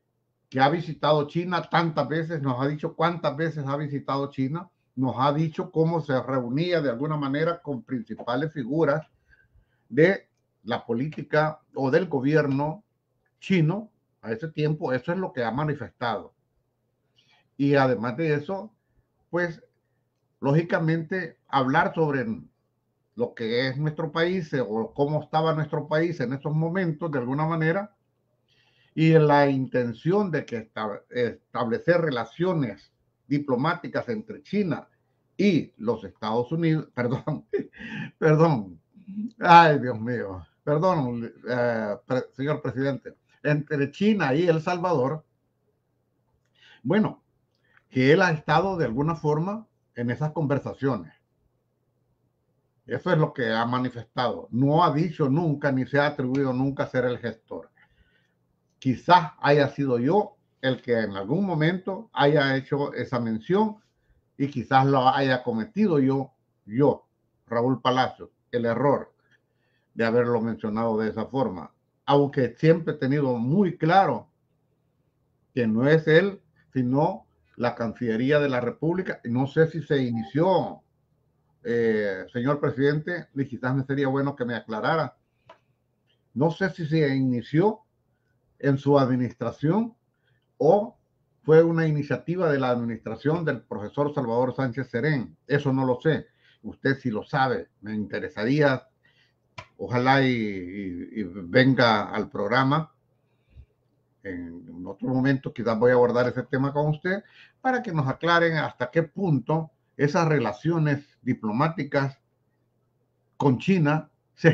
que ha visitado China tantas veces, nos ha dicho cuántas veces ha visitado China, nos ha dicho cómo se reunía de alguna manera con principales figuras de la política o del gobierno chino a ese tiempo. Eso es lo que ha manifestado. Y además de eso, pues lógicamente hablar sobre lo que es nuestro país o cómo estaba nuestro país en esos momentos de alguna manera, y la intención de que establecer relaciones diplomáticas entre China y los Estados Unidos, perdón, perdón, ay Dios mío, perdón, señor presidente, entre China y El Salvador, bueno, que él ha estado de alguna forma en esas conversaciones. Eso es lo que ha manifestado. No ha dicho nunca ni se ha atribuido nunca a ser el gestor. Quizás haya sido yo el que en algún momento haya hecho esa mención y quizás lo haya cometido yo, Raúl Palacios, el error de haberlo mencionado de esa forma. Aunque siempre he tenido muy claro que no es él, sino la Cancillería de la República. No sé si se inició, señor presidente, y quizás me sería bueno que me aclarara. No sé si se inició en su administración o fue una iniciativa de la administración del profesor Salvador Sánchez Serén. Eso no lo sé. Usted si lo sabe, me interesaría, ojalá y venga al programa. En otro momento quizás voy a abordar ese tema con usted para que nos aclaren hasta qué punto esas relaciones diplomáticas con China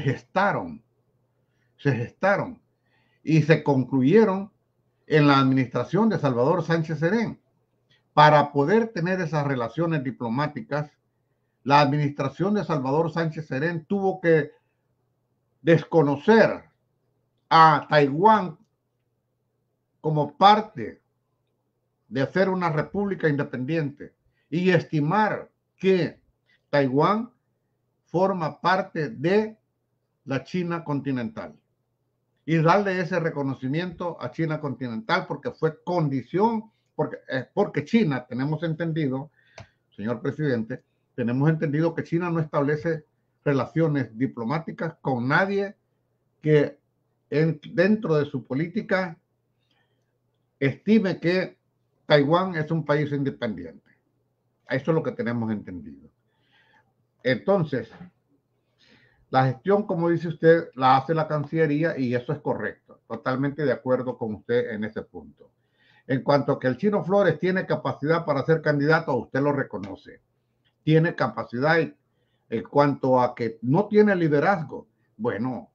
se gestaron y se concluyeron en la administración de Salvador Sánchez Serén. Para poder tener esas relaciones diplomáticas, la administración de Salvador Sánchez Serén tuvo que desconocer a Taiwán como parte de ser una república independiente y estimar que Taiwán forma parte de la China continental y darle ese reconocimiento a China continental porque fue condición, porque China, tenemos entendido, señor presidente, tenemos entendido que China no establece relaciones diplomáticas con nadie que dentro de su política estime que Taiwán es un país independiente. Eso es lo que tenemos entendido. Entonces, la gestión, como dice usted, la hace la Cancillería y eso es correcto. Totalmente de acuerdo con usted en ese punto. En cuanto a que el Chino Flores tiene capacidad para ser candidato, usted lo reconoce. Tiene capacidad. En cuanto a que no tiene liderazgo, bueno,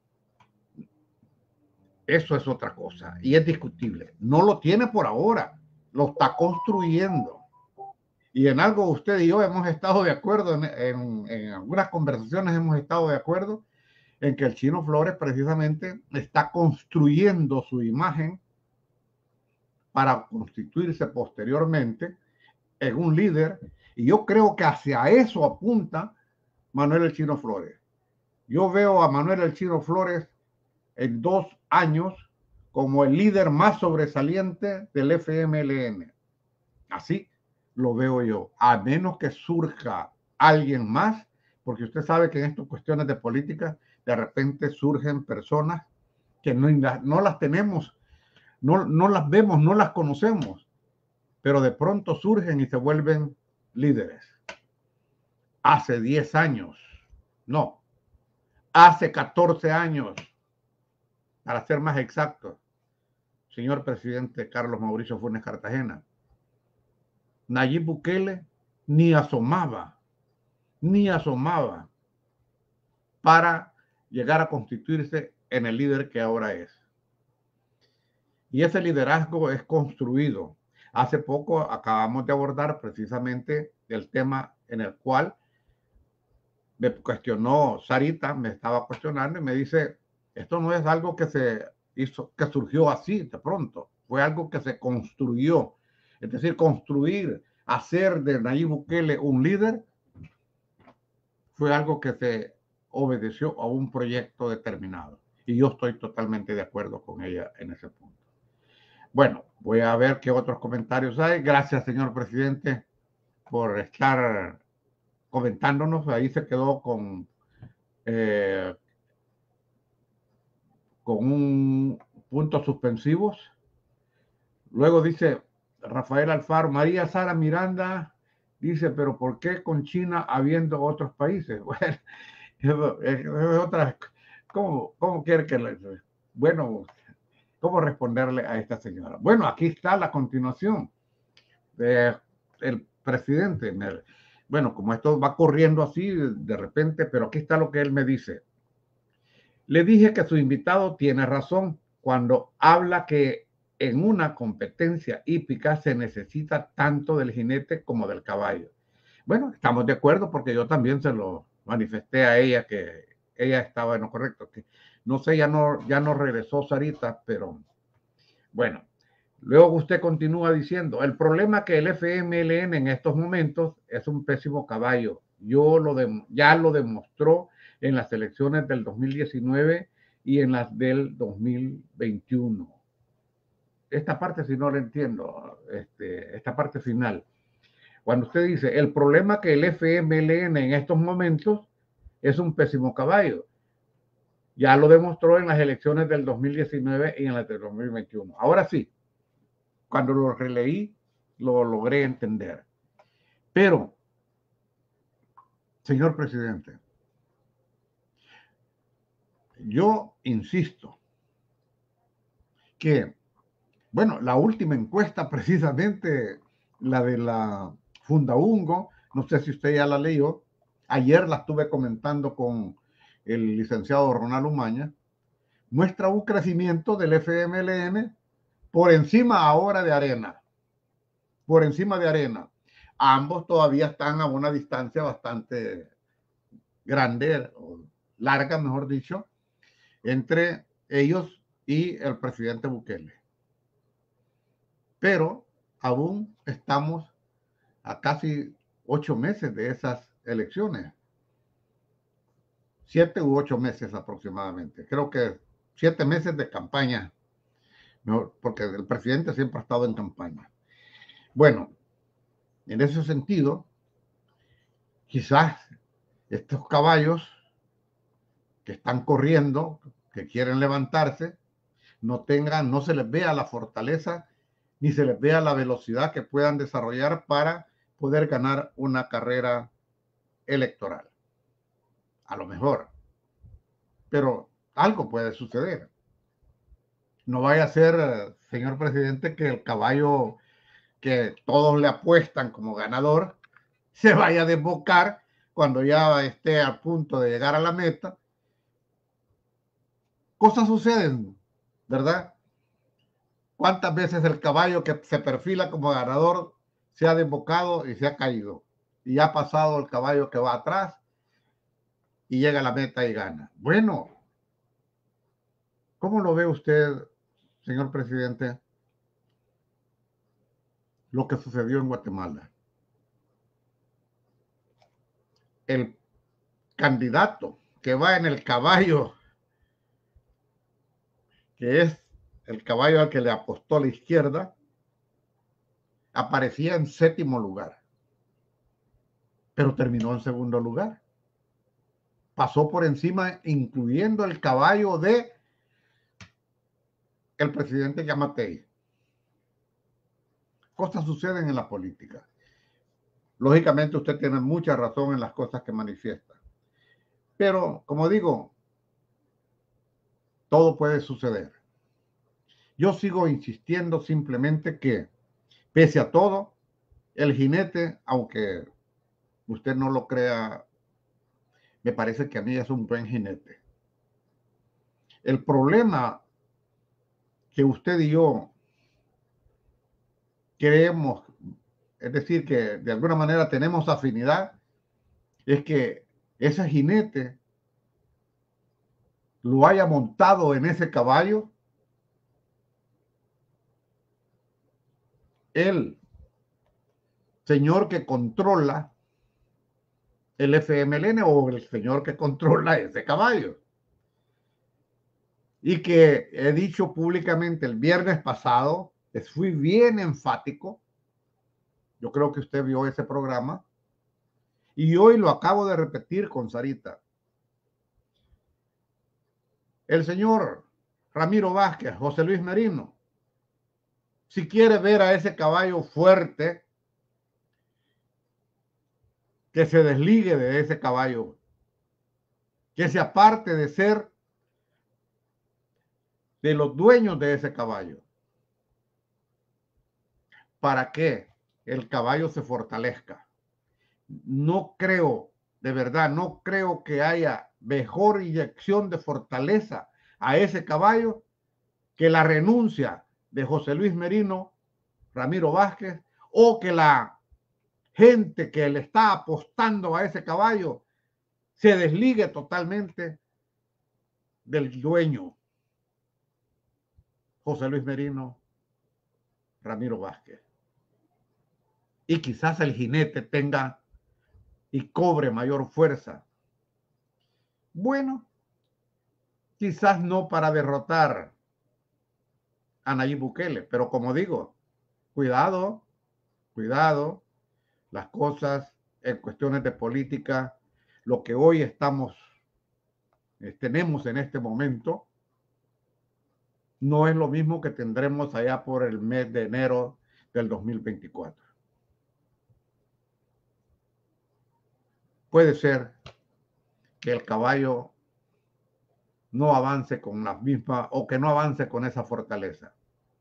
eso es otra cosa y es discutible. No lo tiene por ahora, lo está construyendo. Y en algo usted y yo hemos estado de acuerdo, en algunas conversaciones hemos estado de acuerdo en que el Chino Flores precisamente está construyendo su imagen para constituirse posteriormente en un líder. Y yo creo que hacia eso apunta Manuel el Chino Flores. Yo veo a Manuel el Chino Flores en 2 años como el líder más sobresaliente del FMLN. Así lo veo yo, a menos que surja alguien más, porque usted sabe que en estas cuestiones de política de repente surgen personas que no las tenemos, no las vemos, no las conocemos, pero de pronto surgen y se vuelven líderes. Hace 10 años, no, hace 14 años, para ser más exactos, señor presidente Carlos Mauricio Funes Cartagena, Nayib Bukele ni asomaba para llegar a constituirse en el líder que ahora es. Y ese liderazgo es construido. Hace poco acabamos de abordar precisamente el tema en el cual me cuestionó Sarita, me estaba cuestionando y me dice, esto no es algo que se hizo, que surgió así de pronto, fue algo que se construyó. Es decir, construir, hacer de Nayib Bukele un líder, fue algo que se obedeció a un proyecto determinado. Y yo estoy totalmente de acuerdo con ella en ese punto. Bueno, voy a ver qué otros comentarios hay. Gracias, señor presidente, por estar comentándonos. Ahí se quedó con un puntos suspensivos. Luego dice Rafael Alfaro, María Sara Miranda dice, pero ¿por qué con China habiendo otros países? Bueno, es otra, ¿cómo quiere que le... Bueno, ¿cómo responderle a esta señora? Bueno, aquí está la continuación. El presidente, bueno, como esto va corriendo así de repente, pero aquí está lo que él me dice. Le dije que su invitado tiene razón cuando habla que en una competencia hípica se necesita tanto del jinete como del caballo. Bueno, estamos de acuerdo porque yo también se lo manifesté a ella que ella estaba en lo correcto. Que no sé, ya no regresó Sarita, pero bueno. Luego usted continúa diciendo, el problema que el FMLN en estos momentos es un pésimo caballo. Ya lo demostró en las elecciones del 2019 y en las del 2021. Esta parte si no la entiendo, esta parte final. Cuando usted dice, el problema que el FMLN en estos momentos es un pésimo caballo. Ya lo demostró en las elecciones del 2019 y en las del 2021. Ahora sí, cuando lo releí, lo logré entender. Pero, señor presidente, yo insisto que, bueno, la última encuesta, precisamente la de la Fundaungo, no sé si usted ya la leyó, ayer la estuve comentando con el licenciado Ronald Umaña, muestra un crecimiento del FMLN por encima ahora de Arena, por encima de Arena. Ambos todavía están a una distancia bastante grande, o larga, mejor dicho, entre ellos y el presidente Bukele. Pero aún estamos a casi 8 meses de esas elecciones. 7 u 8 meses aproximadamente. Creo que 7 meses de campaña, porque el presidente siempre ha estado en campaña. Bueno, en ese sentido, quizás estos caballos que están corriendo, que quieren levantarse, no se les vea la fortaleza ni se les vea la velocidad que puedan desarrollar para poder ganar una carrera electoral. A lo mejor. Pero algo puede suceder. No vaya a ser, señor presidente, que el caballo que todos le apuestan como ganador se vaya a desbocar cuando ya esté a punto de llegar a la meta. Cosas suceden, ¿verdad? ¿Cuántas veces el caballo que se perfila como ganador se ha desbocado y se ha caído? Y ha pasado el caballo que va atrás y llega a la meta y gana. Bueno, ¿cómo lo ve usted, señor presidente, lo que sucedió en Guatemala? El candidato que va en el caballo, que es el caballo al que le apostó la izquierda, aparecía en 7º lugar, pero terminó en 2º lugar. Pasó por encima, incluyendo el caballo de el presidente Yamatei. Cosas suceden en la política. Lógicamente usted tiene mucha razón en las cosas que manifiesta. Pero, como digo, todo puede suceder. Yo sigo insistiendo simplemente que, pese a todo, el jinete, aunque usted no lo crea, me parece que a mí es un buen jinete. El problema que usted y yo creemos, es decir, que de alguna manera tenemos afinidad, es que ese jinete lo haya montado en ese caballo el señor que controla el FMLN o el señor que controla ese caballo. Y que he dicho públicamente el viernes pasado fui bien enfático. Yo creo que usted vio ese programa. Y hoy lo acabo de repetir con Sarita. El señor Ramiro Vázquez, José Luis Merino, si quiere ver a ese caballo fuerte, que se desligue de ese caballo, que se aparte de ser de los dueños de ese caballo, para que el caballo se fortalezca. No creo, de verdad, no creo que haya mejor inyección de fortaleza a ese caballo que la renuncia de José Luis Merino, Ramiro Vázquez, o que la gente que le está apostando a ese caballo se desligue totalmente del dueño, José Luis Merino, Ramiro Vázquez. Y quizás el jinete tenga y cobre mayor fuerza. Bueno, quizás no para derrotar a Nayib Bukele, pero como digo, cuidado, cuidado, las cosas en cuestiones de política, lo que hoy tenemos en este momento, no es lo mismo que tendremos allá por el mes de enero del 2024. Puede ser que el caballo no avance con la misma, o que no avance con esa fortaleza.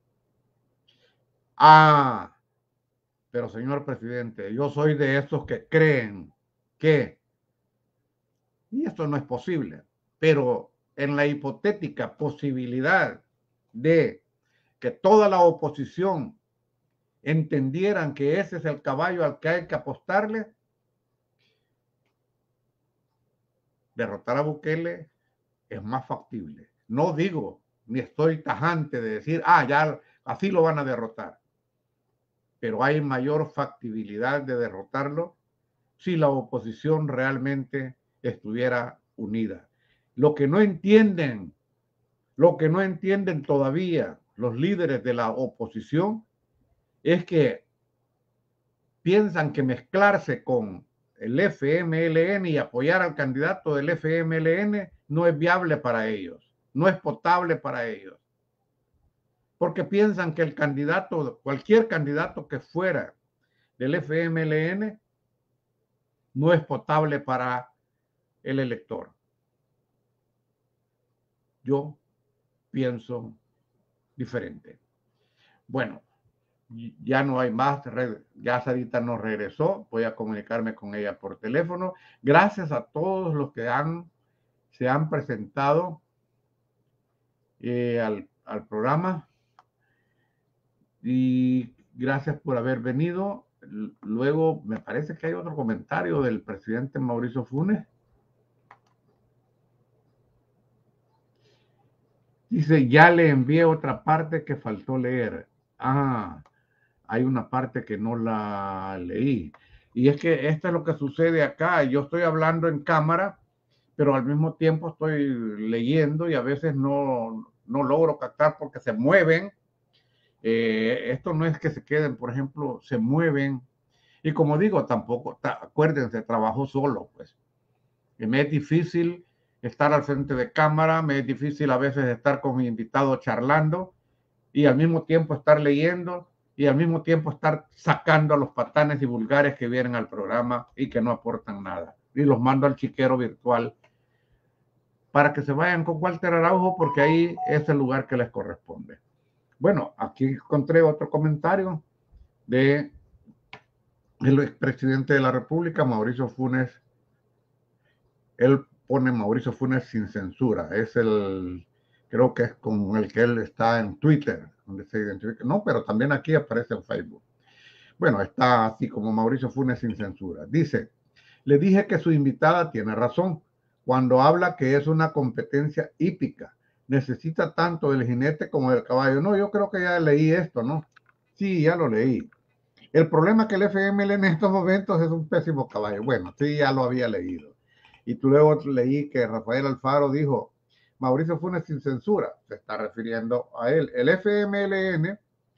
Pero señor presidente, yo soy de esos que creen que, y esto no es posible, pero en la hipotética posibilidad de que toda la oposición entendieran que ese es el caballo al que hay que apostarle, derrotar a Bukele es más factible. No digo, ni estoy tajante de decir, ya así lo van a derrotar, pero hay mayor factibilidad de derrotarlo si la oposición realmente estuviera unida. Lo que no entienden todavía los líderes de la oposición es que piensan que mezclarse con el FMLN y apoyar al candidato del FMLN no es viable para ellos, no es potable para ellos. Porque piensan que el candidato, cualquier candidato que fuera del FMLN, no es potable para el elector. Yo pienso diferente. Bueno, ya no hay más, ya Sarita nos regresó, voy a comunicarme con ella por teléfono. Gracias a todos los que se han presentado al programa y gracias por haber venido. Luego me parece que hay otro comentario del presidente Mauricio Funes. Dice, ya le envié otra parte que faltó leer. Hay una parte que no la leí. Y es que esto es lo que sucede acá. Yo estoy hablando en cámara, pero al mismo tiempo estoy leyendo y a veces no logro captar porque se mueven. Esto no es que se queden, por ejemplo, se mueven. Y como digo, tampoco, acuérdense, trabajo solo, pues. Y me es difícil estar al frente de cámara, me es difícil a veces estar con mi invitado charlando y al mismo tiempo estar leyendo y al mismo tiempo estar sacando a los patanes y vulgares que vienen al programa y que no aportan nada. Y los mando al chiquero virtual para que se vayan con Walter Araujo porque ahí es el lugar que les corresponde. Bueno, aquí encontré otro comentario del expresidente de la República, Mauricio Funes. Él pone Mauricio Funes sin censura. Creo que es con el que él está en Twitter, donde se identifica. No, pero también aquí aparece en Facebook. Bueno, está así como Mauricio Funes sin censura. Dice, le dije que su invitada tiene razón cuando habla que es una competencia hípica. Necesita tanto del jinete como del caballo. No, yo creo que ya leí esto, ¿no? Sí, ya lo leí. El problema es que el FML en estos momentos es un pésimo caballo. Bueno, sí, ya lo había leído. Y luego leí que Rafael Alfaro dijo, Mauricio Funes sin censura, se está refiriendo a él. El FMLN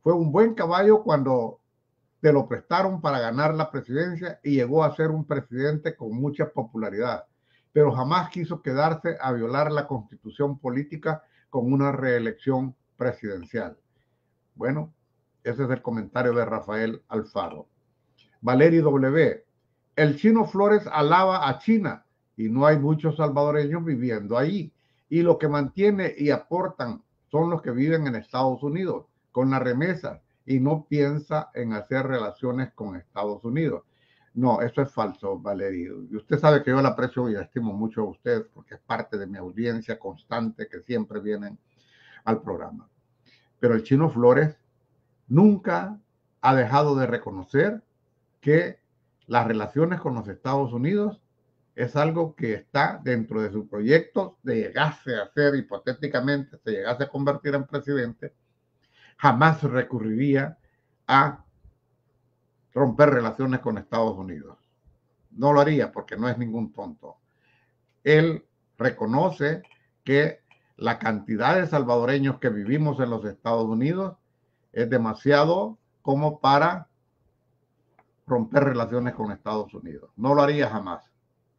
fue un buen caballo cuando te lo prestaron para ganar la presidencia y llegó a ser un presidente con mucha popularidad, pero jamás quiso quedarse a violar la constitución política con una reelección presidencial. Bueno, ese es el comentario de Rafael Alfaro. Valery W. El Chino Flores alaba a China y no hay muchos salvadoreños viviendo ahí. Y lo que mantiene y aportan son los que viven en Estados Unidos con la remesa y no piensa en hacer relaciones con Estados Unidos. No, eso es falso, Valerio. Y usted sabe que yo la aprecio y la estimo mucho a usted porque es parte de mi audiencia constante que siempre vienen al programa. Pero el Chino Flores nunca ha dejado de reconocer que las relaciones con los Estados Unidos es algo que está dentro de su proyecto de llegarse a ser, hipotéticamente, se llegase a convertir en presidente, jamás recurriría a romper relaciones con Estados Unidos. No lo haría porque no es ningún tonto. Él reconoce que la cantidad de salvadoreños que vivimos en los Estados Unidos es demasiado como para romper relaciones con Estados Unidos. No lo haría jamás.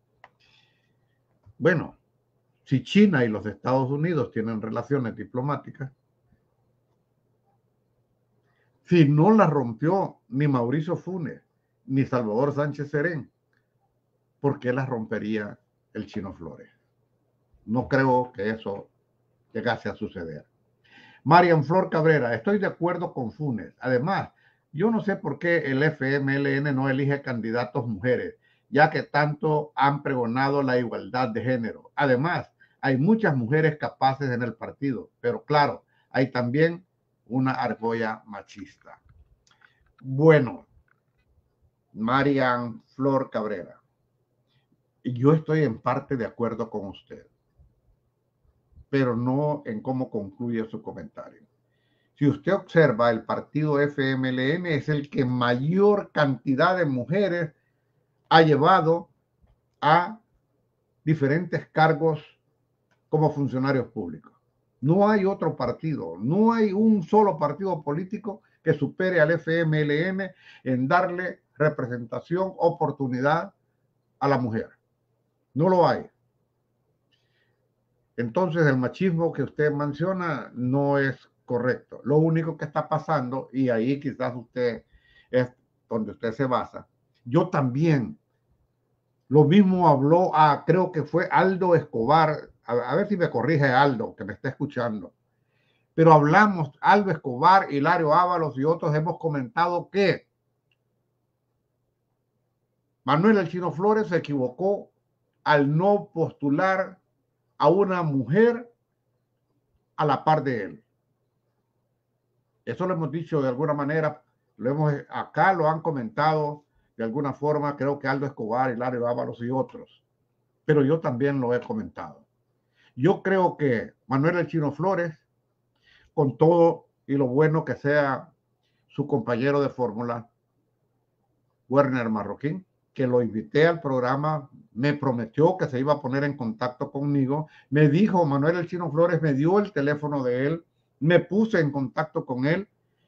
Bueno, si China y los Estados Unidos tienen relaciones diplomáticas, si no las rompió ni Mauricio Funes ni Salvador Sánchez Serén, ¿por qué las rompería el Chino Flores? No creo que eso llegase a suceder. Marian Flor Cabrera, estoy de acuerdo con Funes. Además, yo no sé por qué el FMLN no elige candidatos mujeres, ya que tanto han pregonado la igualdad de género. Además, hay muchas mujeres capaces en el partido, pero claro, hay también una argolla machista. Bueno, Marian Flor Cabrera, yo estoy en parte de acuerdo con usted, pero no en cómo concluye su comentario. Si usted observa, el partido FMLN es el que mayor cantidad de mujeres ha llevado a diferentes cargos como funcionarios públicos. No hay otro partido, no hay un solo partido político que supere al FMLN en darle representación, oportunidad a la mujer. No lo hay. Entonces el machismo que usted menciona no es correcto. Lo único que está pasando, y ahí quizás usted es donde usted se basa, yo también, lo mismo habló creo que fue Aldo Escobar, a ver si me corrige Aldo, que me está escuchando, pero hablamos, Aldo Escobar, Hilario Ábalos y otros hemos comentado que Manuel El Chino Flores se equivocó al no postular a una mujer a la par de él. Eso lo hemos dicho de alguna manera, acá lo han comentado de alguna forma, creo que Aldo Escobar, Hilario Ábalos y otros, pero yo también lo he comentado. Yo creo que Manuel El Chino Flores, con todo y lo bueno que sea su compañero de fórmula, Werner Marroquín, que lo invité al programa, me prometió que se iba a poner en contacto conmigo, me dijo, Manuel El Chino Flores me dio el teléfono de él, me puse en contacto con él.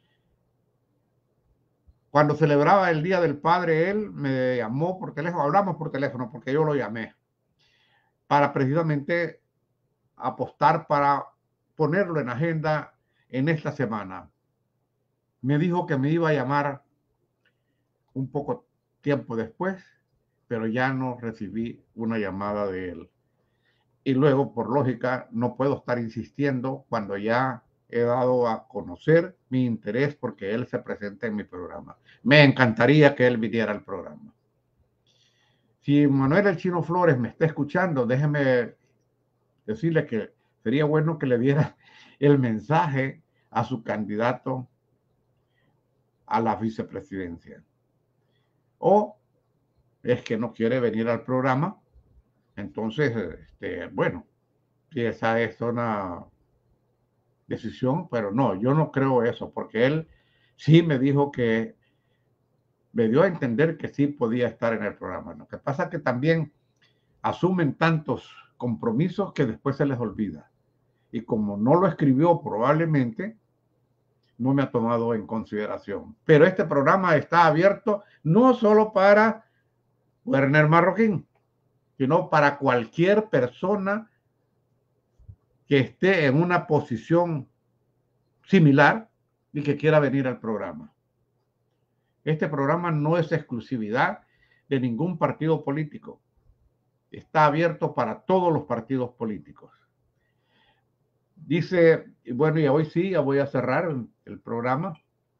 Cuando celebraba el Día del Padre, él me llamó por teléfono, hablamos por teléfono porque yo lo llamé, para precisamente apostar para ponerlo en agenda en esta semana. Me dijo que me iba a llamar un poco tiempo después, pero ya no recibí una llamada de él. Y luego, por lógica, no puedo estar insistiendo cuando ya he dado a conocer mi interés porque él se presente en mi programa. Me encantaría que él viniera al programa. Si Manuel El Chino Flores me está escuchando, déjeme decirle que sería bueno que le diera el mensaje a su candidato a la vicepresidencia. O es que no quiere venir al programa, entonces, bueno, si esa es una decisión, pero no, yo no creo eso, porque él sí me dijo que me dio a entender que sí podía estar en el programa. Lo que pasa es que también asumen tantos compromisos que después se les olvida. Y como no lo escribió probablemente, no me ha tomado en consideración. Pero este programa está abierto no solo para Werner Marroquín, sino para cualquier persona que esté en una posición similar y que quiera venir al programa. Este programa no es exclusividad de ningún partido político. Está abierto para todos los partidos políticos. Dice, bueno, y hoy sí, ya voy a cerrar el programa.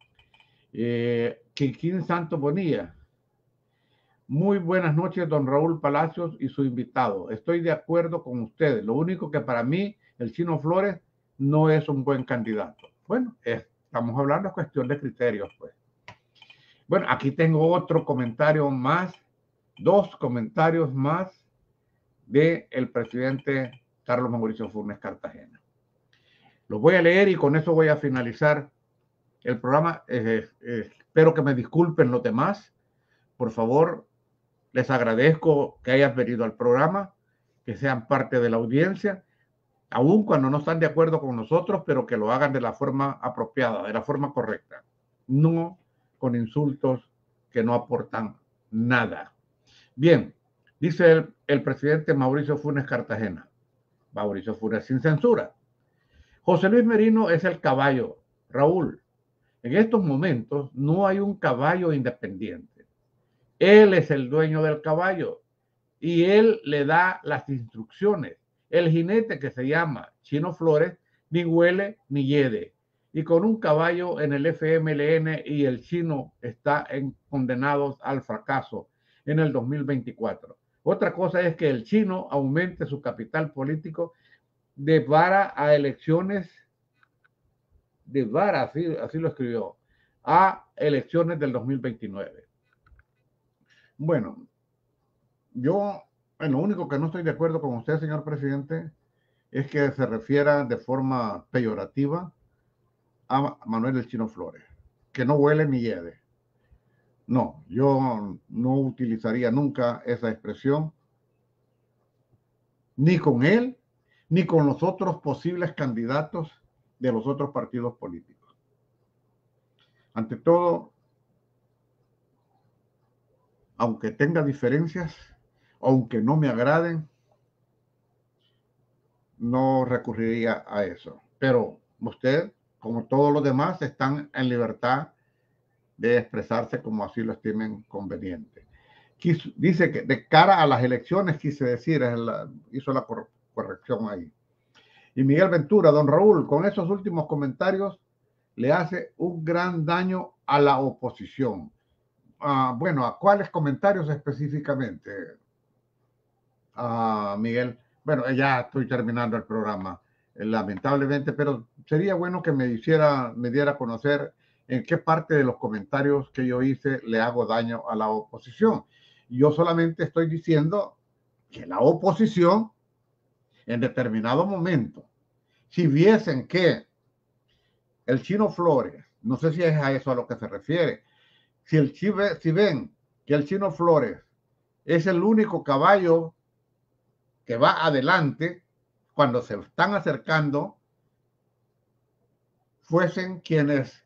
Quiquín Santos Bonilla. Muy buenas noches, don Raúl Palacios y su invitado. Estoy de acuerdo con ustedes. Lo único que para mí, el Chino Flores no es un buen candidato. Bueno, estamos hablando de cuestión de criterios, pues. Bueno, aquí tengo otro comentario más, 2 comentarios más del presidente Carlos Mauricio Funes Cartagena. Los voy a leer y con eso voy a finalizar el programa. Espero que me disculpen los demás. Por favor, les agradezco que hayan venido al programa, que sean parte de la audiencia, aun cuando no están de acuerdo con nosotros, pero que lo hagan de la forma apropiada, de la forma correcta, no con insultos que no aportan nada. Bien, dice el presidente Mauricio Funes Cartagena, Mauricio Funes sin censura. José Luis Merino es el caballo. Raúl, en estos momentos no hay un caballo independiente. Él es el dueño del caballo y él le da las instrucciones. El jinete, que se llama Chino Flores, ni huele ni hiede. Y con un caballo en el FMLN y el chino está condenados al fracaso en el 2024. Otra cosa es que el chino aumente su capital político de vara a elecciones, de vara, así lo escribió, a elecciones del 2029. Bueno, yo, lo único que no estoy de acuerdo con usted, señor presidente, es que se refiera de forma peyorativa a Manuel el Chino Flores, que no huele ni hiede. No, yo no utilizaría nunca esa expresión, ni con él, ni con los otros posibles candidatos de los otros partidos políticos. Ante todo, aunque tenga diferencias, aunque no me agraden, no recurriría a eso. Pero usted, como todos los demás, están en libertad de expresarse como así lo estimen conveniente. Dice que de cara a las elecciones, quise decir, hizo la corrección ahí. Y Miguel Ventura, don Raúl, con esos últimos comentarios le hace un gran daño a la oposición. Bueno, ¿a cuáles comentarios específicamente, Miguel? Bueno, ya estoy terminando el programa, lamentablemente, pero sería bueno que me diera a conocer en qué parte de los comentarios que yo hice le hago daño a la oposición. Yo solamente estoy diciendo que la oposición, en determinado momento, si viesen que el Chino Flores, no sé si es a eso a lo que se refiere, si ven que el Chino Flores es el único caballo que va adelante cuando se están acercando, fuesen quienes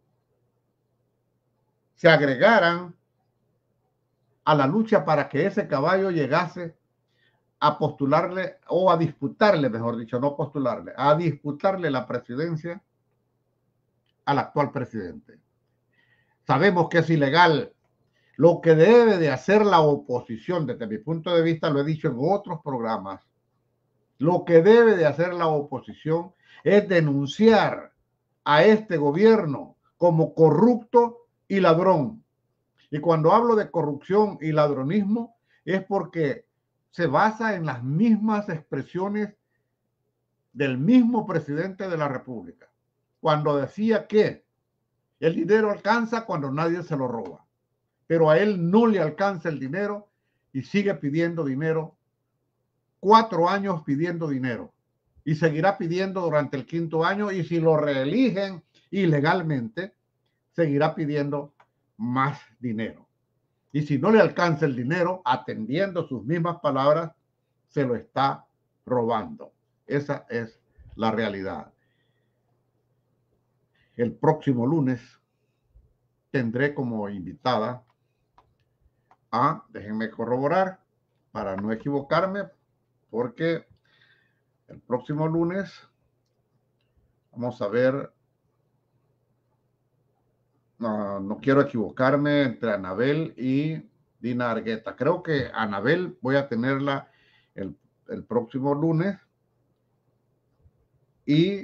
se agregaran a la lucha para que ese caballo llegase a postularle o a disputarle, mejor dicho, no postularle, a disputarle la presidencia al actual presidente. Sabemos que es ilegal. Lo que debe de hacer la oposición, desde mi punto de vista, lo he dicho en otros programas, lo que debe de hacer la oposición es denunciar a este gobierno como corrupto y ladrón. Y cuando hablo de corrupción y ladronismo es porque se basa en las mismas expresiones del mismo presidente de la República, cuando decía que el dinero alcanza cuando nadie se lo roba, pero a él no le alcanza el dinero y sigue pidiendo dinero, 4 años pidiendo dinero, y seguirá pidiendo durante el 5º año, y si lo reeligen ilegalmente, seguirá pidiendo más dinero. Y si no le alcanza el dinero, atendiendo sus mismas palabras, se lo está robando. Esa es la realidad. El próximo lunes tendré como invitada déjenme corroborar para no equivocarme, porque el próximo lunes vamos a ver, no quiero equivocarme entre Anabel y Dina Argueta. Creo que Anabel voy a tenerla el próximo lunes y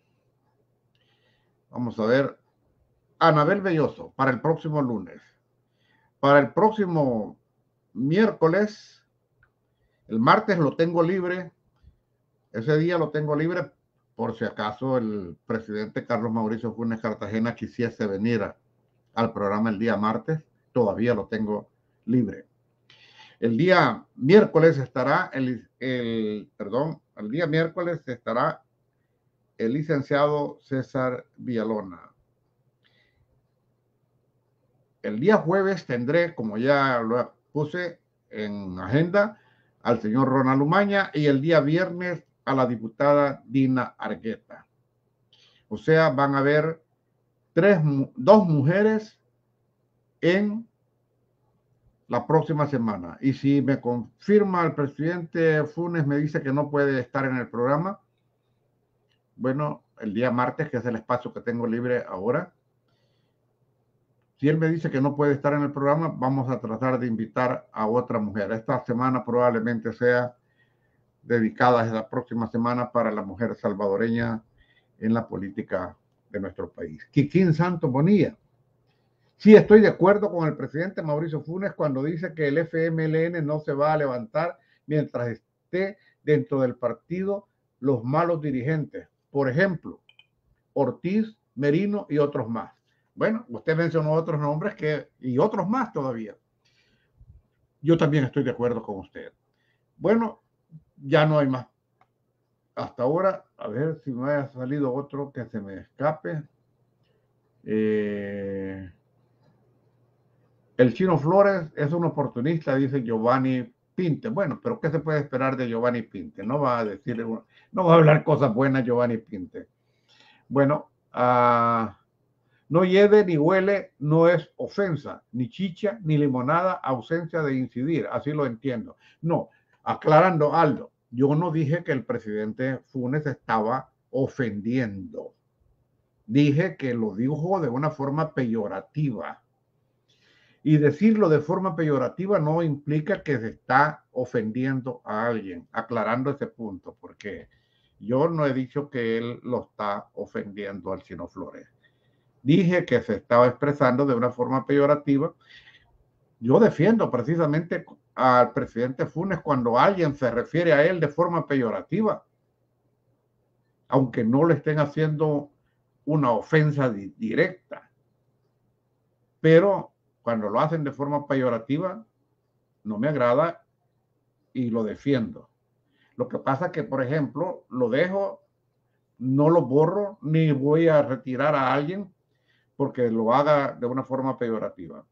vamos a ver, Anabel Belloso para el próximo lunes. Para el próximo miércoles, el martes lo tengo libre, ese día lo tengo libre por si acaso el presidente Carlos Mauricio Funes Cartagena quisiese venir al programa el día martes, todavía lo tengo libre. El día miércoles estará el día miércoles estará el licenciado César Villalona. El día jueves tendré, como ya lo puse en agenda, al señor Ronald Umaña y el día viernes a la diputada Dina Argueta. O sea, van a haber dos mujeres en la próxima semana. Y si me confirma el presidente Funes, me dice que no puede estar en el programa, bueno, el día martes, que es el espacio que tengo libre ahora, si él me dice que no puede estar en el programa, vamos a tratar de invitar a otra mujer. Esta semana probablemente sea dedicada a la próxima semana para la mujer salvadoreña en la política de nuestro país. Kikín Santos Bonilla. Sí, estoy de acuerdo con el presidente Mauricio Funes cuando dice que el FMLN no se va a levantar mientras esté dentro del partido los malos dirigentes. Por ejemplo, Ortiz, Merino y otros más. Bueno, usted mencionó otros nombres y otros más todavía. Yo también estoy de acuerdo con usted. Bueno, ya no hay más. Hasta ahora, a ver si me haya salido otro que se me escape. El Chino Flores es un oportunista, dice Giovanni Pinte. Bueno, pero ¿qué se puede esperar de Giovanni Pinte? No va a decir, no va a hablar cosas buenas Giovanni Pinte. Bueno, no hiede ni huele, no es ofensa, ni chicha, ni limonada, ausencia de incidir. Así lo entiendo. No, aclarando Aldo, yo no dije que el presidente Funes estaba ofendiendo. Dije que lo dijo de una forma peyorativa. Y decirlo de forma peyorativa no implica que se está ofendiendo a alguien, aclarando ese punto, porque yo no he dicho que él lo está ofendiendo al Chino Flores. Dije que se estaba expresando de una forma peyorativa. Yo defiendo precisamente al presidente Funes cuando alguien se refiere a él de forma peyorativa, aunque no le estén haciendo una ofensa directa. Pero cuando lo hacen de forma peyorativa, no me agrada y lo defiendo. Lo que pasa es que, por ejemplo, lo dejo, no lo borro, ni voy a retirar a alguien porque lo haga de una forma peyorativa.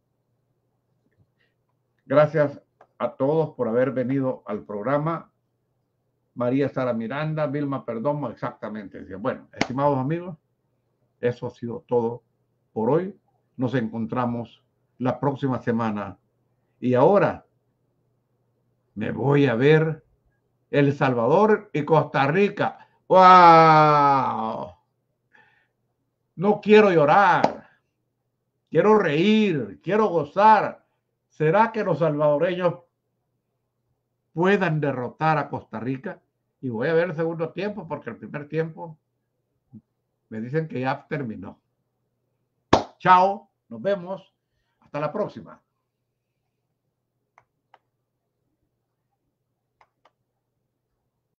Gracias a todos por haber venido al programa. María Sara Miranda, Vilma Perdomo, exactamente. Bueno, estimados amigos, eso ha sido todo por hoy. Nos encontramos la próxima semana. Y ahora me voy a ver El Salvador y Costa Rica. ¡Wow! No quiero llorar. Quiero reír, quiero gozar. ¿Será que los salvadoreños puedan derrotar a Costa Rica? Y voy a ver el segundo tiempo porque el primer tiempo me dicen que ya terminó. Chao, nos vemos. Hasta la próxima.